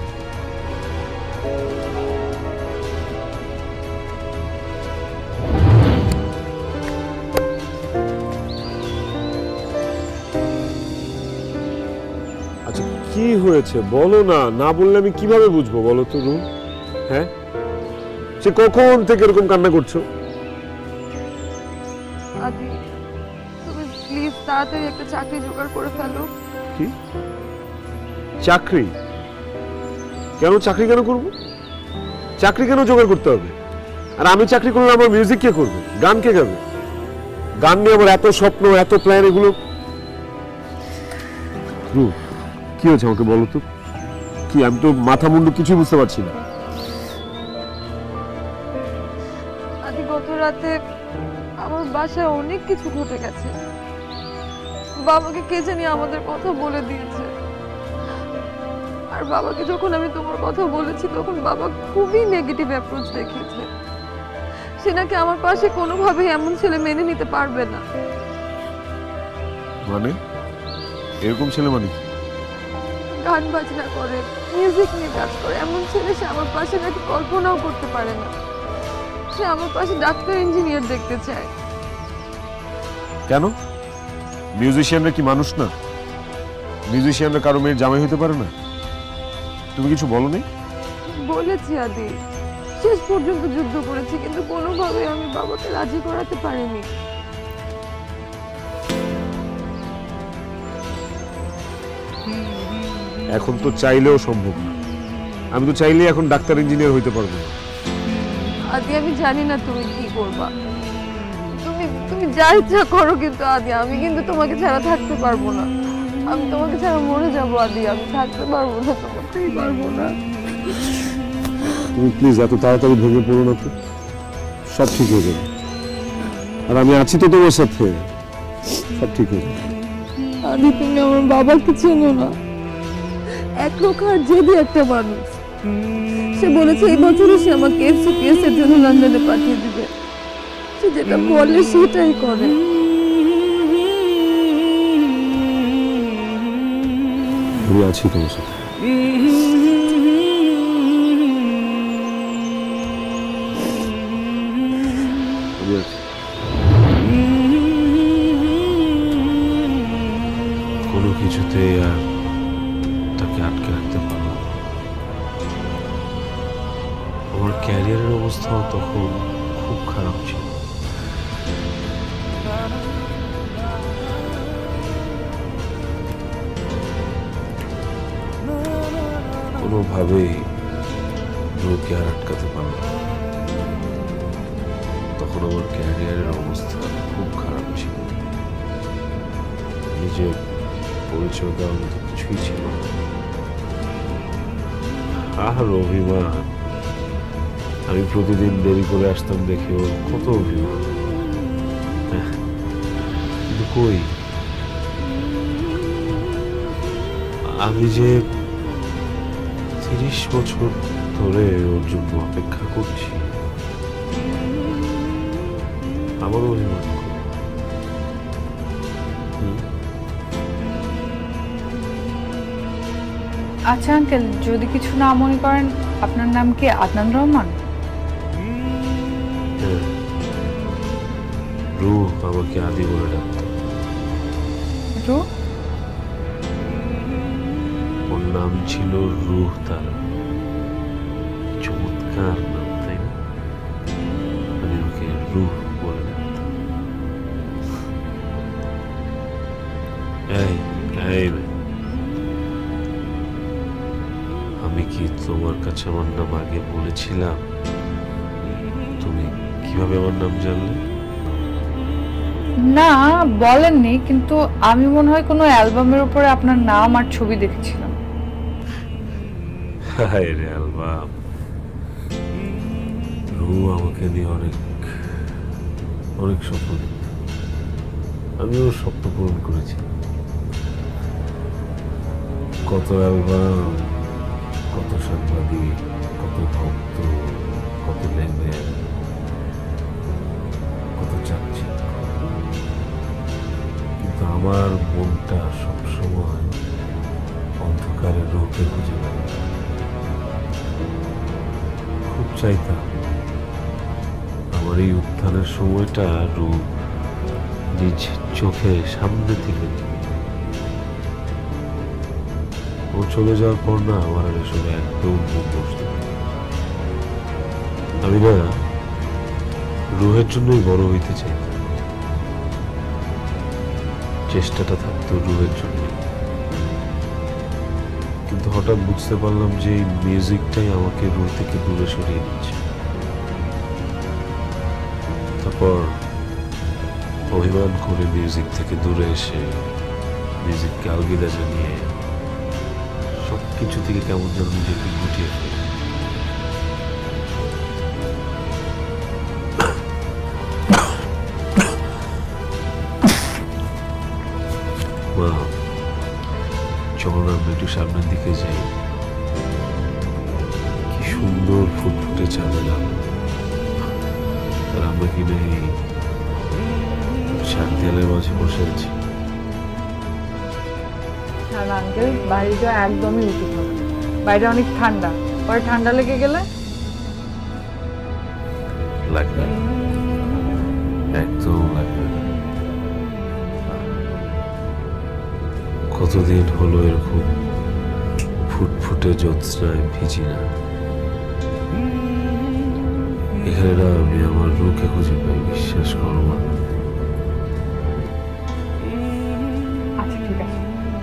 S2: আচ্ছা কি হয়েছে বলো না, না বললে আমি কিভাবে বুঝবো বলো তো রুম? হ্যাঁ, সে কখন থেকে এরকম কান্না করছো?
S3: আদি, তুমি প্লিজ তাড়াতাড়ি একটা চাকরি জোগাড় করে ফেলো।
S2: কি চাকরি? কেন চাকরি কেন করব? চাকরি কেন জোগাড় করতে হবে? আর আমি চাকরি করলে আমার মিউজিক কে করবে, গান কে গাবে? গান নিয়ে আমার এত স্বপ্ন, এত প্ল্যান, এগুলো কি হয়েছে আমাকে বলো তো? কি, আমি তো মাথা মুন্ডু কিছুই বুঝতে পারছি না।
S3: আদি, গত রাতে আমার বাসায় অনেক কিছু ঘটে গেছে। বাবাকে কে জানি আমাদের কথা বলে দিয়েছে। আর বাবাকে যখন আমি তোমার কথা বলেছি তখন বাবা খুবই নেগেটিভ অ্যাপ্রোচ দেখিয়েছে। সে নাকি আমার পাশে কোনোভাবেই এমন ছেলে মেনে নিতে পারবে না।
S2: মানে এরকম ছেলে মানে?
S3: গান বাজনা করে, মিউজিক নিয়ে কাজ করে, এমন ছেলে সে আমার পাশে নাকি কল্পনাও করতে পারে না। সে আমার পাশে ডাক্তার ইঞ্জিনিয়ার দেখতে চায়।
S2: কেন? মিউজিশিয়ানরা কি মানুষ না? মিউজিশিয়ানরা কারো মেয়ের জামাই হতে পারে না? তুমি কিছু বলো নি?
S3: বলেছি আদি, শেষ পর্যন্ত যুদ্ধ করেছি, কিন্তু কোনোভাবে আমি বাবাকে রাজি করাতে পারিনি।
S2: এখন তো চাইলেও সম্ভব না। আমি তো চাইলেই এখন ডাক্তার ইঞ্জিনিয়ার হইতে পারবো না।
S3: আদি, আমি জানি না তুমি কি করবা। তুমি যা ইচ্ছা করো, কিন্তু আদি আমি কিন্তু তোমাকে ছাড়া থাকতে পারবো না। আমি তোমাকে ছাড়া মরে যাবো আদি, আমি থাকতে পারবো না, তোমাকেই পারবো না।
S2: তুমি প্লিজ এত তাড়াতাড়ি ভেঙে পড়ো না তো, সব ঠিক হয়ে যাবে। আর আমি আছি তো তোমার সাথে, সব ঠিক হয়ে যাবে।
S3: আদি, তুমি আমার বাবাকে চেনো না। এক প্রকার জেদি একটা মানুষ। সে বলেছে এই বছরই সে আমাকে এফসিপিএস এর জন্য লন্ডনে পাঠিয়ে দিবে। সে যেটা বলে সেটাই করে।
S2: আমি আছি তোমার সাথে।
S6: কোনো কিছুতে আর তাকে আটকে রাখতে পারলাম না। আমার ক্যারিয়ারের অবস্থাও তখন খুব খারাপ ছিল। কোনোভাবেই রোগকে আর আটকাতে পারলাম না। তখন আমার ক্যারিয়ারের অবস্থা খুব খারাপ ছিল। নিজের পরিচয় দেওয়ার মতো কিছুই ছিল না। আর অভিমান, আমি প্রতিদিন দেরি করে আসতাম দেখে ওর কত অভিমান। কিন্তু কই, আমি যে 30 বছর ধরে ওর জন্য অপেক্ষা করছি, আমার অভিমান।
S10: আচ্ছা আঙ্কেল, যদি কিছু না মনে করেন, আপনার নাম কি আদনান রহমান?
S6: রূপ আমাকে আদি বলে ডাকতো।
S10: রূপ?
S6: নাম ছিল রুহ তারা। চমৎকার নাম, তাই না? আমি ওকে রুহ বলে ডাকতাম। আমি কি তোমার কাছে আমার নাম আগে বলেছিলাম? তুমি কিভাবে আমার নাম জানলে?
S10: না, বলেননি, কিন্তু আমি মনে হয় কোনো অ্যালবামের উপরে আপনার নাম আর ছবি দেখেছিলাম।
S6: হায় রে অ্যালবাম! রুহ আমাকে নিয়ে অনেক অনেক স্বপ্ন দেখত। আমিও স্বপ্ন পূরণ করেছি। কত অ্যালবাম, কত সাংবাদিক, কত ভক্ত, কত লেনদেন, কত চাকচিক্য। কিন্তু আমার মনটা সবসময় অন্ধকারের রূপে খুঁজে বেড়ায়। খুব চাইতাম আমার এই উত্থানের সময়টা রূপ নিজ চোখে সামনে থেকে ও চলে যাওয়ার পর না আমার আর এসব একদম মন বসত না। আমি না রুহের জন্যই বড় হইতে চাইতাম। চেষ্টাটা থাকতো রুহের জন্য, কিন্তু হঠাৎ বুঝতে পারলাম যে এই মিউজিকটাই আমাকে রুহ থেকে দূরে সরিয়ে দিচ্ছে। তারপর অভিমান করে মিউজিক থেকে দূরে এসে মিউজিককে আলবিদা জানিয়ে সবকিছু থেকে কেমন যেন নিজেকে গুটিয়ে ফেলে। মা, চল আমরা একটু সামনের দিকে যাই। কি সুন্দর ফুটফুটে চাঁদের আলো, আর আমরা কিনা এই সাত দেয়ালের মাঝে বসে আছি।
S10: আর আঙ্কেল, বাইরে যাওয়া একদমই উচিত হবে। বাইরে অনেক ঠান্ডা, পরে ঠান্ডা লেগে গেলে
S6: লাগবে না, একদম লাগবে না। কতদিন হলো এরকম ফুটফুটে জ্যোৎস্নায় ভিজি না। এখানে না আমি আমার রুকে খুঁজে পাই, বিশ্বাস করো মা।
S10: আচ্ছা, ঠিক আছে।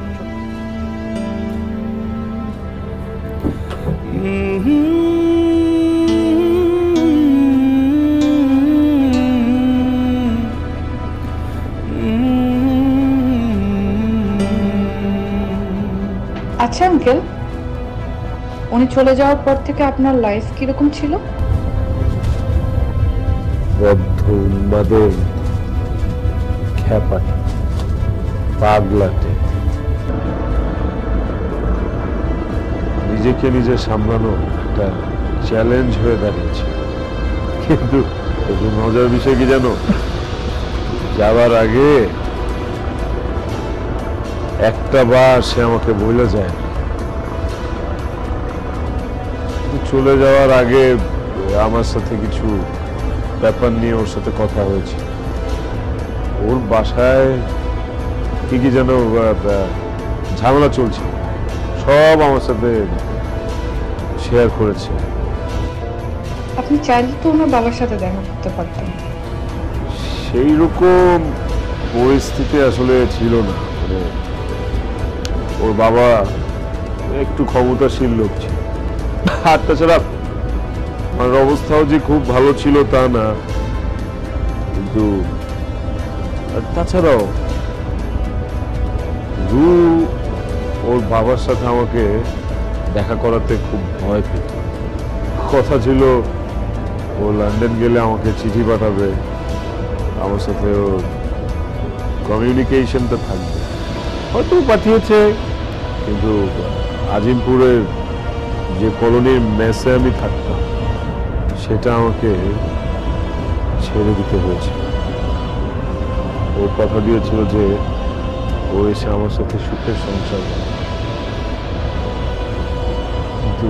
S10: আচ্ছা আঙ্কেল, উনি চলে যাওয়ার পর থেকে আপনার লাইফ কিরকম ছিল?
S6: বদ্ধ উন্মাদের খ্যাপাটে, পাগলাটে। নিজেকে নিজে সামলানো একটা চ্যালেঞ্জ হয়ে দাঁড়িয়েছে। কিন্তু মজার বিষয় কি জানো, যাওয়ার আগে একটা বার সে আমাকে বলে যায়। চলে যাওয়ার আগে আমার সাথে কিছু ব্যাপার নিয়ে ওর সাথে কথা হয়েছে। ওর বাসায় কি কি যেন ঝামেলা চলছে, সব আমার সাথে শেয়ার করেছে।
S10: আপনি চাইলে তো ওনার বাবার সাথে দেখা করতে পারতেন।
S6: সেই রকম পরিস্থিতি আসলে ছিল না। মানে ওর বাবা একটু ক্ষমতাশীল লোক ছিল, আর তাছাড়া আমার অবস্থাও যে খুব ভালো ছিল তা না। কিন্তু তাছাড়াও রু ওর বাবার সাথে আমাকে দেখা করাতে খুব ভয় পেত। কথা ছিল ও লন্ডন গেলে আমাকে চিঠি পাঠাবে, আমার সাথে ওর কমিউনিকেশনটা থাকবে। হয়তো পাঠিয়েছে, কিন্তু আজিমপুরের যে কলোনির মেসে আমি থাকতাম সেটা আমাকে ছেড়ে দিতে হয়েছে। ও কথা দিয়েছিল যে ও এসে আমার সাথে সুখের সংসার করে। কিন্তু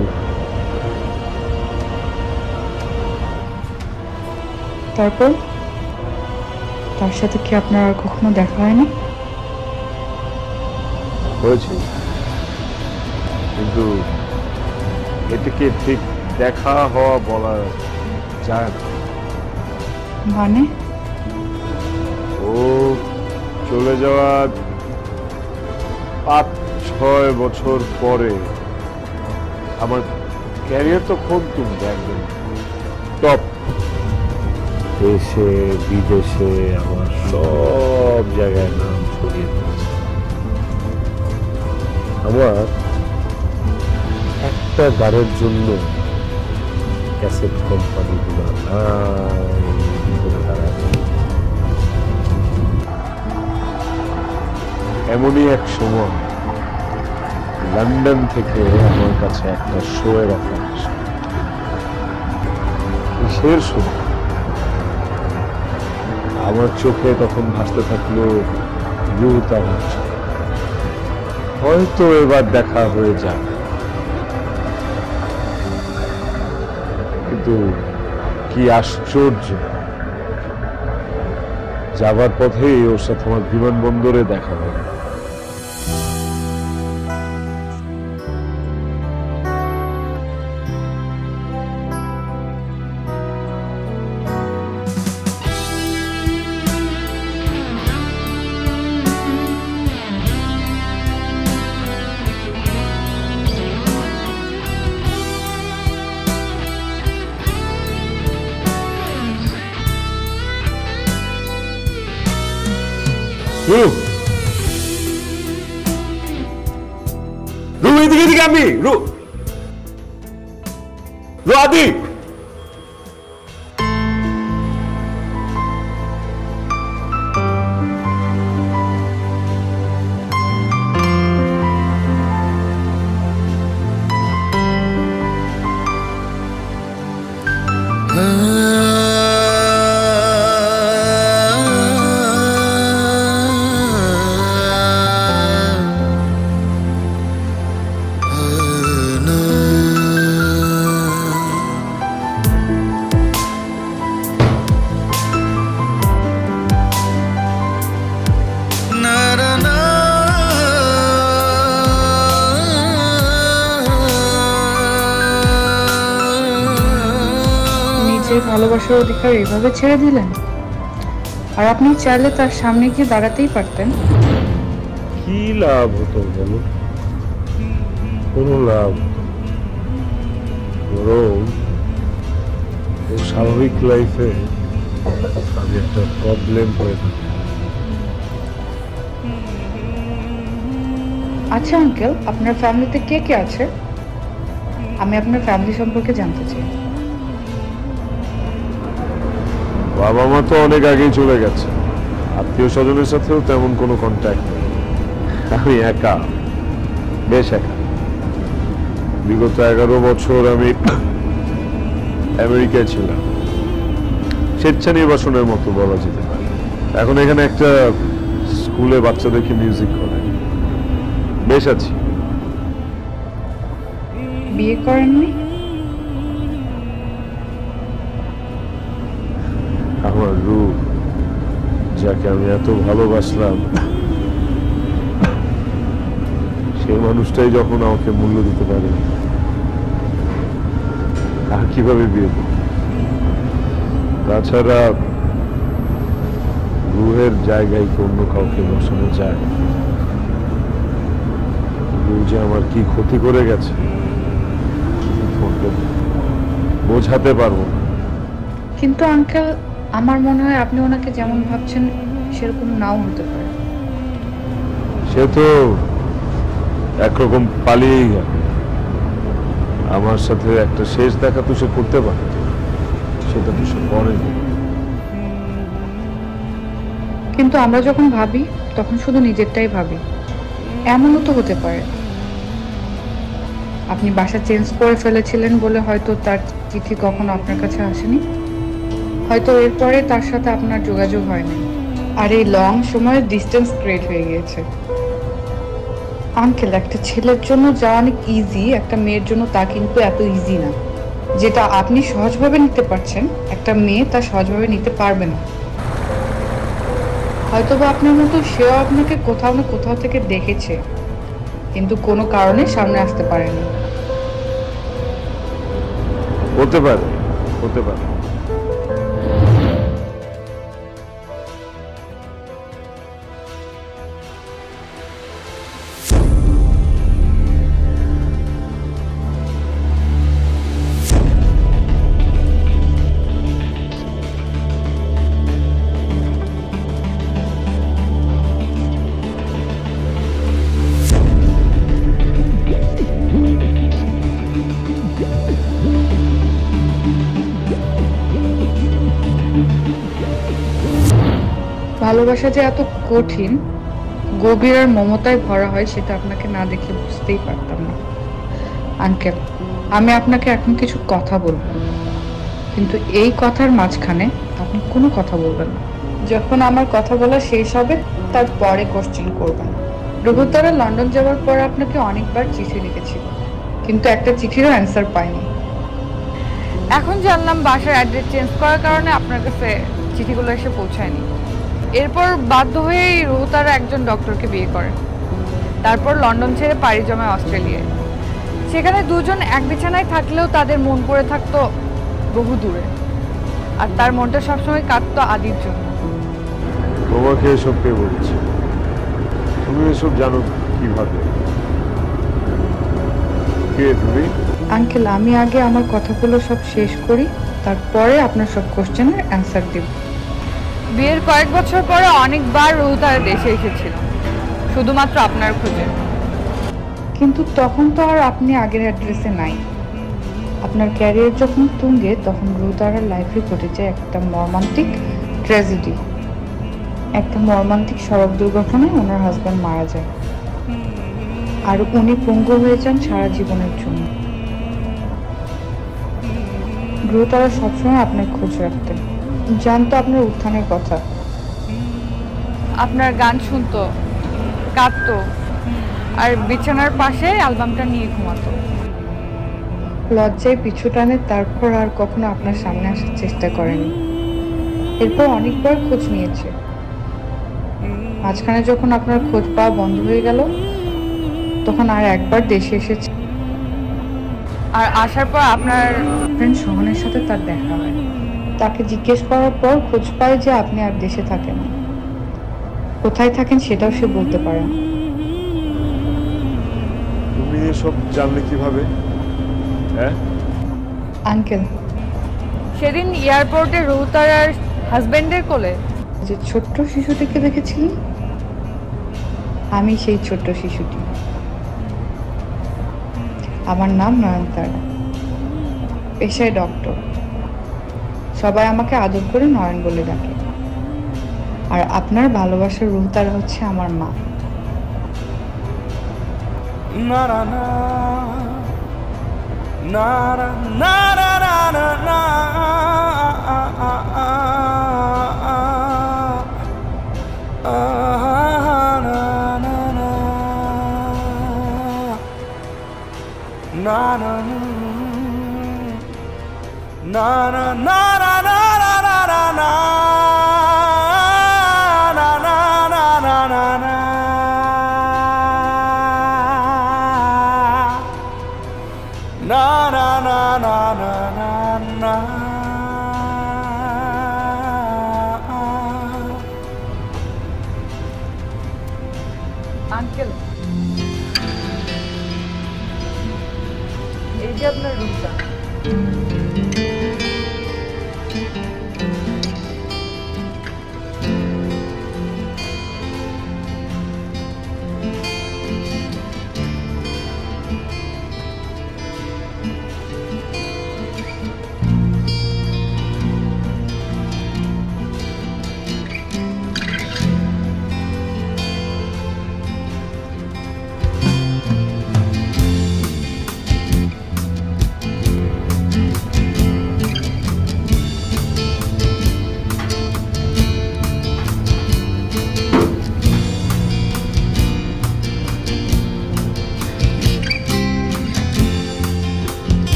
S10: তারপর তার সাথে কি আপনার আর কখনো দেখা হয়নি?
S6: হয়েছে,
S2: কিন্তু এটাকে ঠিক দেখা হওয়া বলা যায় না।
S10: মানে
S2: ও চলে যাওয়া 5-6 বছর পরে আমার ক্যারিয়ার তো খুব তুমি একদম টপ, দেশে বিদেশে আমার সব জায়গায় নাম ছড়িয়ে পড়েছে। আমার একটা গানের জন্য ক্যাসেট কোম্পানিগুলো এমনই এক সময় লন্ডন থেকে আমার কাছে একটা শো এর অফার আসে। কিসের শো? আমার চোখে তখন ভাসতে থাকলো রূপ আমার চোখে। হয়তো এবার দেখা হয়ে যাবে, কিন্তু কি আশ্চর্য, যাবার পথেই ওর সাথে আমার বিমানবন্দরে দেখা হবে। রু, এদিকে এদিকে আমি রু, আদি
S10: ভালোবাসার অধিকার এইভাবে ছেড়ে দিলেন? আর আপনি চাইলে তার সামনে গিয়ে দাঁড়াতেই পারতেন।
S2: কি লাভ হতো বলো? কোনো লাভ, বরং ওর স্বাভাবিক লাইফে আমি একটা প্রবলেম হয়ে থাকি।
S10: আচ্ছা আঙ্কেল, আপনার ফ্যামিলিতে কে কে আছে? আমি আপনার ফ্যামিলি সম্পর্কে জানতে চাই।
S2: বাবা মা তো অনেক আগেই চলে গেছে, আত্মীয় স্বজনের সাথেও তেমন কোনো কন্ট্যাক্ট নেই। আমি একা, বেশ একা। বিগত 11 বছর আমি আমেরিকায় ছিলাম, স্বেচ্ছা নির্বাসনের মতো বলা যেতে পারে। এখন এখানে একটা স্কুলে বাচ্চাদেরকে মিউজিক করে, বেশ আছি।
S10: বিয়ে করেননি?
S2: আমার রূপ, যাকে আমি এত ভালোবাসলাম, সেই মানুষটাই যখন আমাকে মূল্য দিতে পারে, আর কিভাবে বিয়ে দেব? তাছাড়া রুহের জায়গায় কি অন্য কাউকে বসানো যায়? রুহ যে আমার কি ক্ষতি করে গেছে বোঝাতে পারবো না।
S10: কিন্তু আঙ্কেল, আমার মনে হয় আপনি ওনাকে যেমন ভাবছেন সেরকম নাও হতে পারে।
S2: সে তো একরকম পালিয়েই গেল। আমার সাথে একটা শেষ দেখা তো সে করতে পারে, সেটা তো সে করেনি।
S10: কিন্তু আমরা যখন ভাবি তখন শুধু নিজেরটাই ভাবি। এমনও তো হতে পারে আপনি বাসা চেঞ্জ করে ফেলেছিলেন বলে হয়তো তার চিঠি কখনো আপনার কাছে আসেনি, হয়তো এরপরে তার সাথে আপনার যোগাযোগ হয়নি, আর এই লং সময়ের ডিস্টেন্স ক্রিয়েট হয়ে গিয়েছে। আঙ্কেল, একটা ছেলের জন্য যা অনেক ইজি, একটা মেয়ের জন্য তা কিন্তু এত ইজি না। যেটা আপনি সহজভাবে নিতে পারছেন, একটা মেয়ে তা সহজভাবে নিতে পারবে না। হয়তোবা আপনার মতো সেও আপনাকে কোথাও না কোথাও থেকে দেখেছে, কিন্তু কোনো কারণে সামনে আসতে পারেনি।
S2: হতে পারে, হতে পারে।
S10: ভালোবাসা যে এত কঠিন, গভীর আর মমতায় ভরা হয় সেটা আপনাকে না দেখে বুঝতেই পারতাম না। আঙ্কেল, আমি আপনাকে এখন কিছু কথা বলবো, কিন্তু এই কথার মাঝখানে আপনি কোনো কথা বলবেন না। যখন আমার কথা বলা শেষ হবে তারপরে কোশ্চেন করবেন। রুহুতারা লন্ডন যাওয়ার পর আপনাকে অনেকবার চিঠি লিখেছিল, কিন্তু একটা চিঠিরও অ্যান্সার পাইনি। এখন জানলাম বাসার অ্যাড্রেস চেঞ্জ করার কারণে আপনার কাছে চিঠিগুলো এসে পৌঁছায়নি। এরপর বাধ্য হয়েই রুহুতারা একজন ডক্টরকে বিয়ে করেন। তারপর লন্ডন ছেড়ে পাড়ি জমায় অস্ট্রেলিয়ায়। সেখানে দুজন এক বিছানায় থাকলেও তাদের মন পড়ে থাকতো বহু দূরে, আর তার মনটা সবসময় কাঁদতো আদির জন্য।
S2: তোমাকে এসব কে বলছে? তুমি এসব জানো কিভাবে? কে তুমি?
S10: আঙ্কেল, আমি আগে আমার কথাগুলো সব শেষ করি, তারপরে আপনার সব কোশ্চেনের অ্যান্সার দেব। বিয়ের কয়েক বছর পরে অনেকবার রুহুতারা দেশে এসেছিল, শুধুমাত্র আপনার খোঁজে। কিন্তু তখন তো আর আপনি আগের অ্যাড্রেসে নাই। আপনার ক্যারিয়ার যখন তুঙ্গে, তখন রুহুতারার লাইফে ঘটে যায় একটা মর্মান্তিক ট্র্যাজেডি। একটা মর্মান্তিক সড়ক দুর্ঘটনায় ওনার হাজব্যান্ড মারা যায়, আর উনি পঙ্গু হয়ে যান সারা জীবনের জন্য। রুহুতারা সবসময় আপনার খোঁজ রাখতেন, জানতো আপনার উত্থানের কথা, আপনার গান শুনতো, কাঁদতো, আর বিছানার পাশে অ্যালবামটা নিয়ে ঘুমাতো। লজ্জায় পিছু টানে, তারপর আর কখনো আপনার সামনে আসার চেষ্টা করেনি। এরপর অনেকবার খোঁজ নিয়েছে। মাঝখানে যখন আপনার খোঁজ পাওয়া বন্ধ হয়ে গেল, তখন আর একবার দেশে এসেছে, আর আসার পর আপনার ফ্রেন্ড সোহানের সাথে তার দেখা হয়। তাকে জিজ্ঞেস করার পর খোঁজ পায় যে আপনি আর দেশে থাকেন, কোথায় থাকেন সেটাও সে বলতে পারে না।
S2: তুমি এসব জানলে কিভাবে? হ্যাঁ
S10: আঙ্কেল, সেদিন এয়ারপোর্টে রুহুতারার হাজবেন্ডের কোলে যে ছোট্ট শিশুটিকে দেখেছিলেন, আমি সেই ছোট্ট শিশুটি। আমার নাম নয়নতারা, পেশায় ডক্টর। সবাই আমাকে আদর করে নয়ন বলে ডাকে। আর আপনার ভালোবাসার রুহুতারা হচ্ছে আমার মা। আঙ্কেল, এই যে আপনার রুমটা।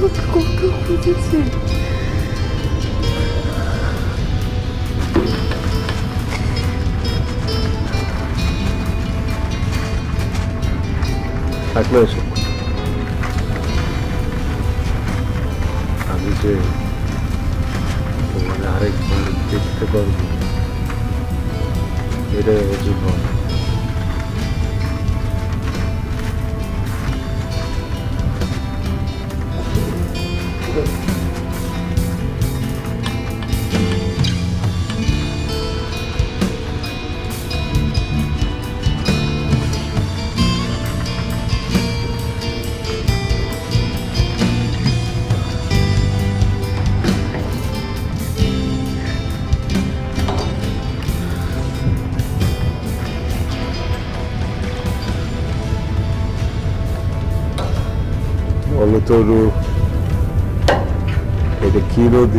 S11: তোমাকে কত খুঁজেছি।
S6: থাকলে এসব আমি যে তোমার আরেকবার দেখতে পারবো এটাই আমার জীবন। বলো তো রূপ, এটা কি নদী?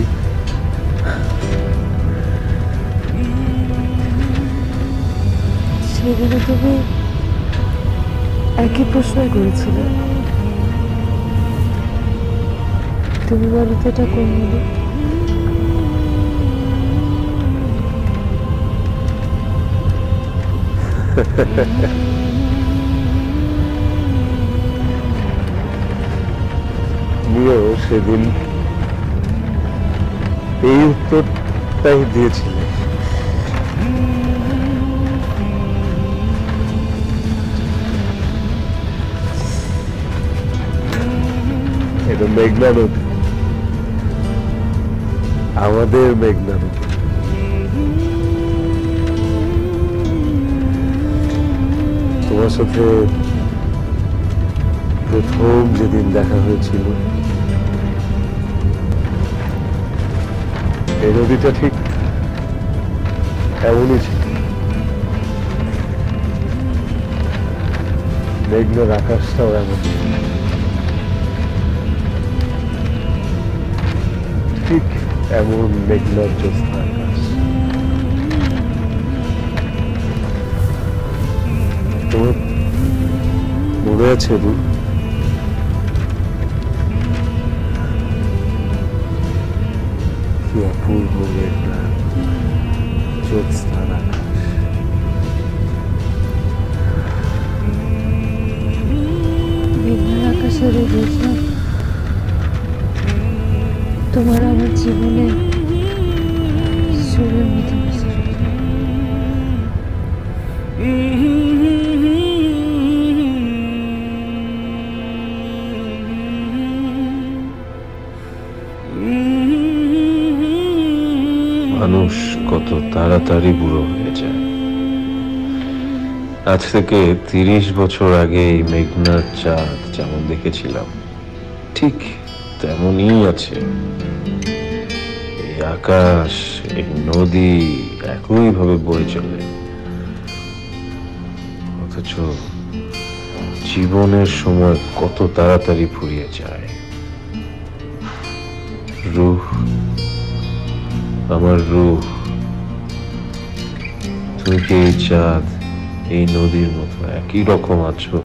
S11: সেদিনে তুমি একই প্রশ্নই করেছিলে। তুমি বলো তো এটা কোন নদী?
S6: তুমিও সেদিন এই উত্তরটাই দিয়েছিলে। এটা মেঘনা নদী, আমাদের মেঘনা নদী। তোমার সাথে প্রথম যেদিন দেখা হয়েছিল এই নদীটা ঠিক এমনই ছিল। মেঘনার আকাশটাও এমন, ঠিক এমন মেঘনার জ্যোৎস্না আকাশ। তোমার মনে আছে রূপ? কি অপূর্ব মেঘনা জ্যোৎস্নার আকাশ।
S11: মেঘনার আকাশের এই জ্যোৎস্না তোমার আমার জীবনে সুরের মতো মিশে।
S6: মানুষ কত তাড়াতাড়ি বুড়ো হয়ে যায়। আজ থেকে 30 বছর আগে এই মেঘনার চাঁদ যেমন দেখেছিলাম ঠিক তেমনই আছে। এই আকাশ, এই নদী একইভাবে বয়ে চলে। অথচ জীবনের সময় কত তাড়াতাড়ি ফুরিয়ে যায়। রূহ, আমার রূহ, তুমি কি এই চাঁদ, এই নদীর মতো একই রকম আছো?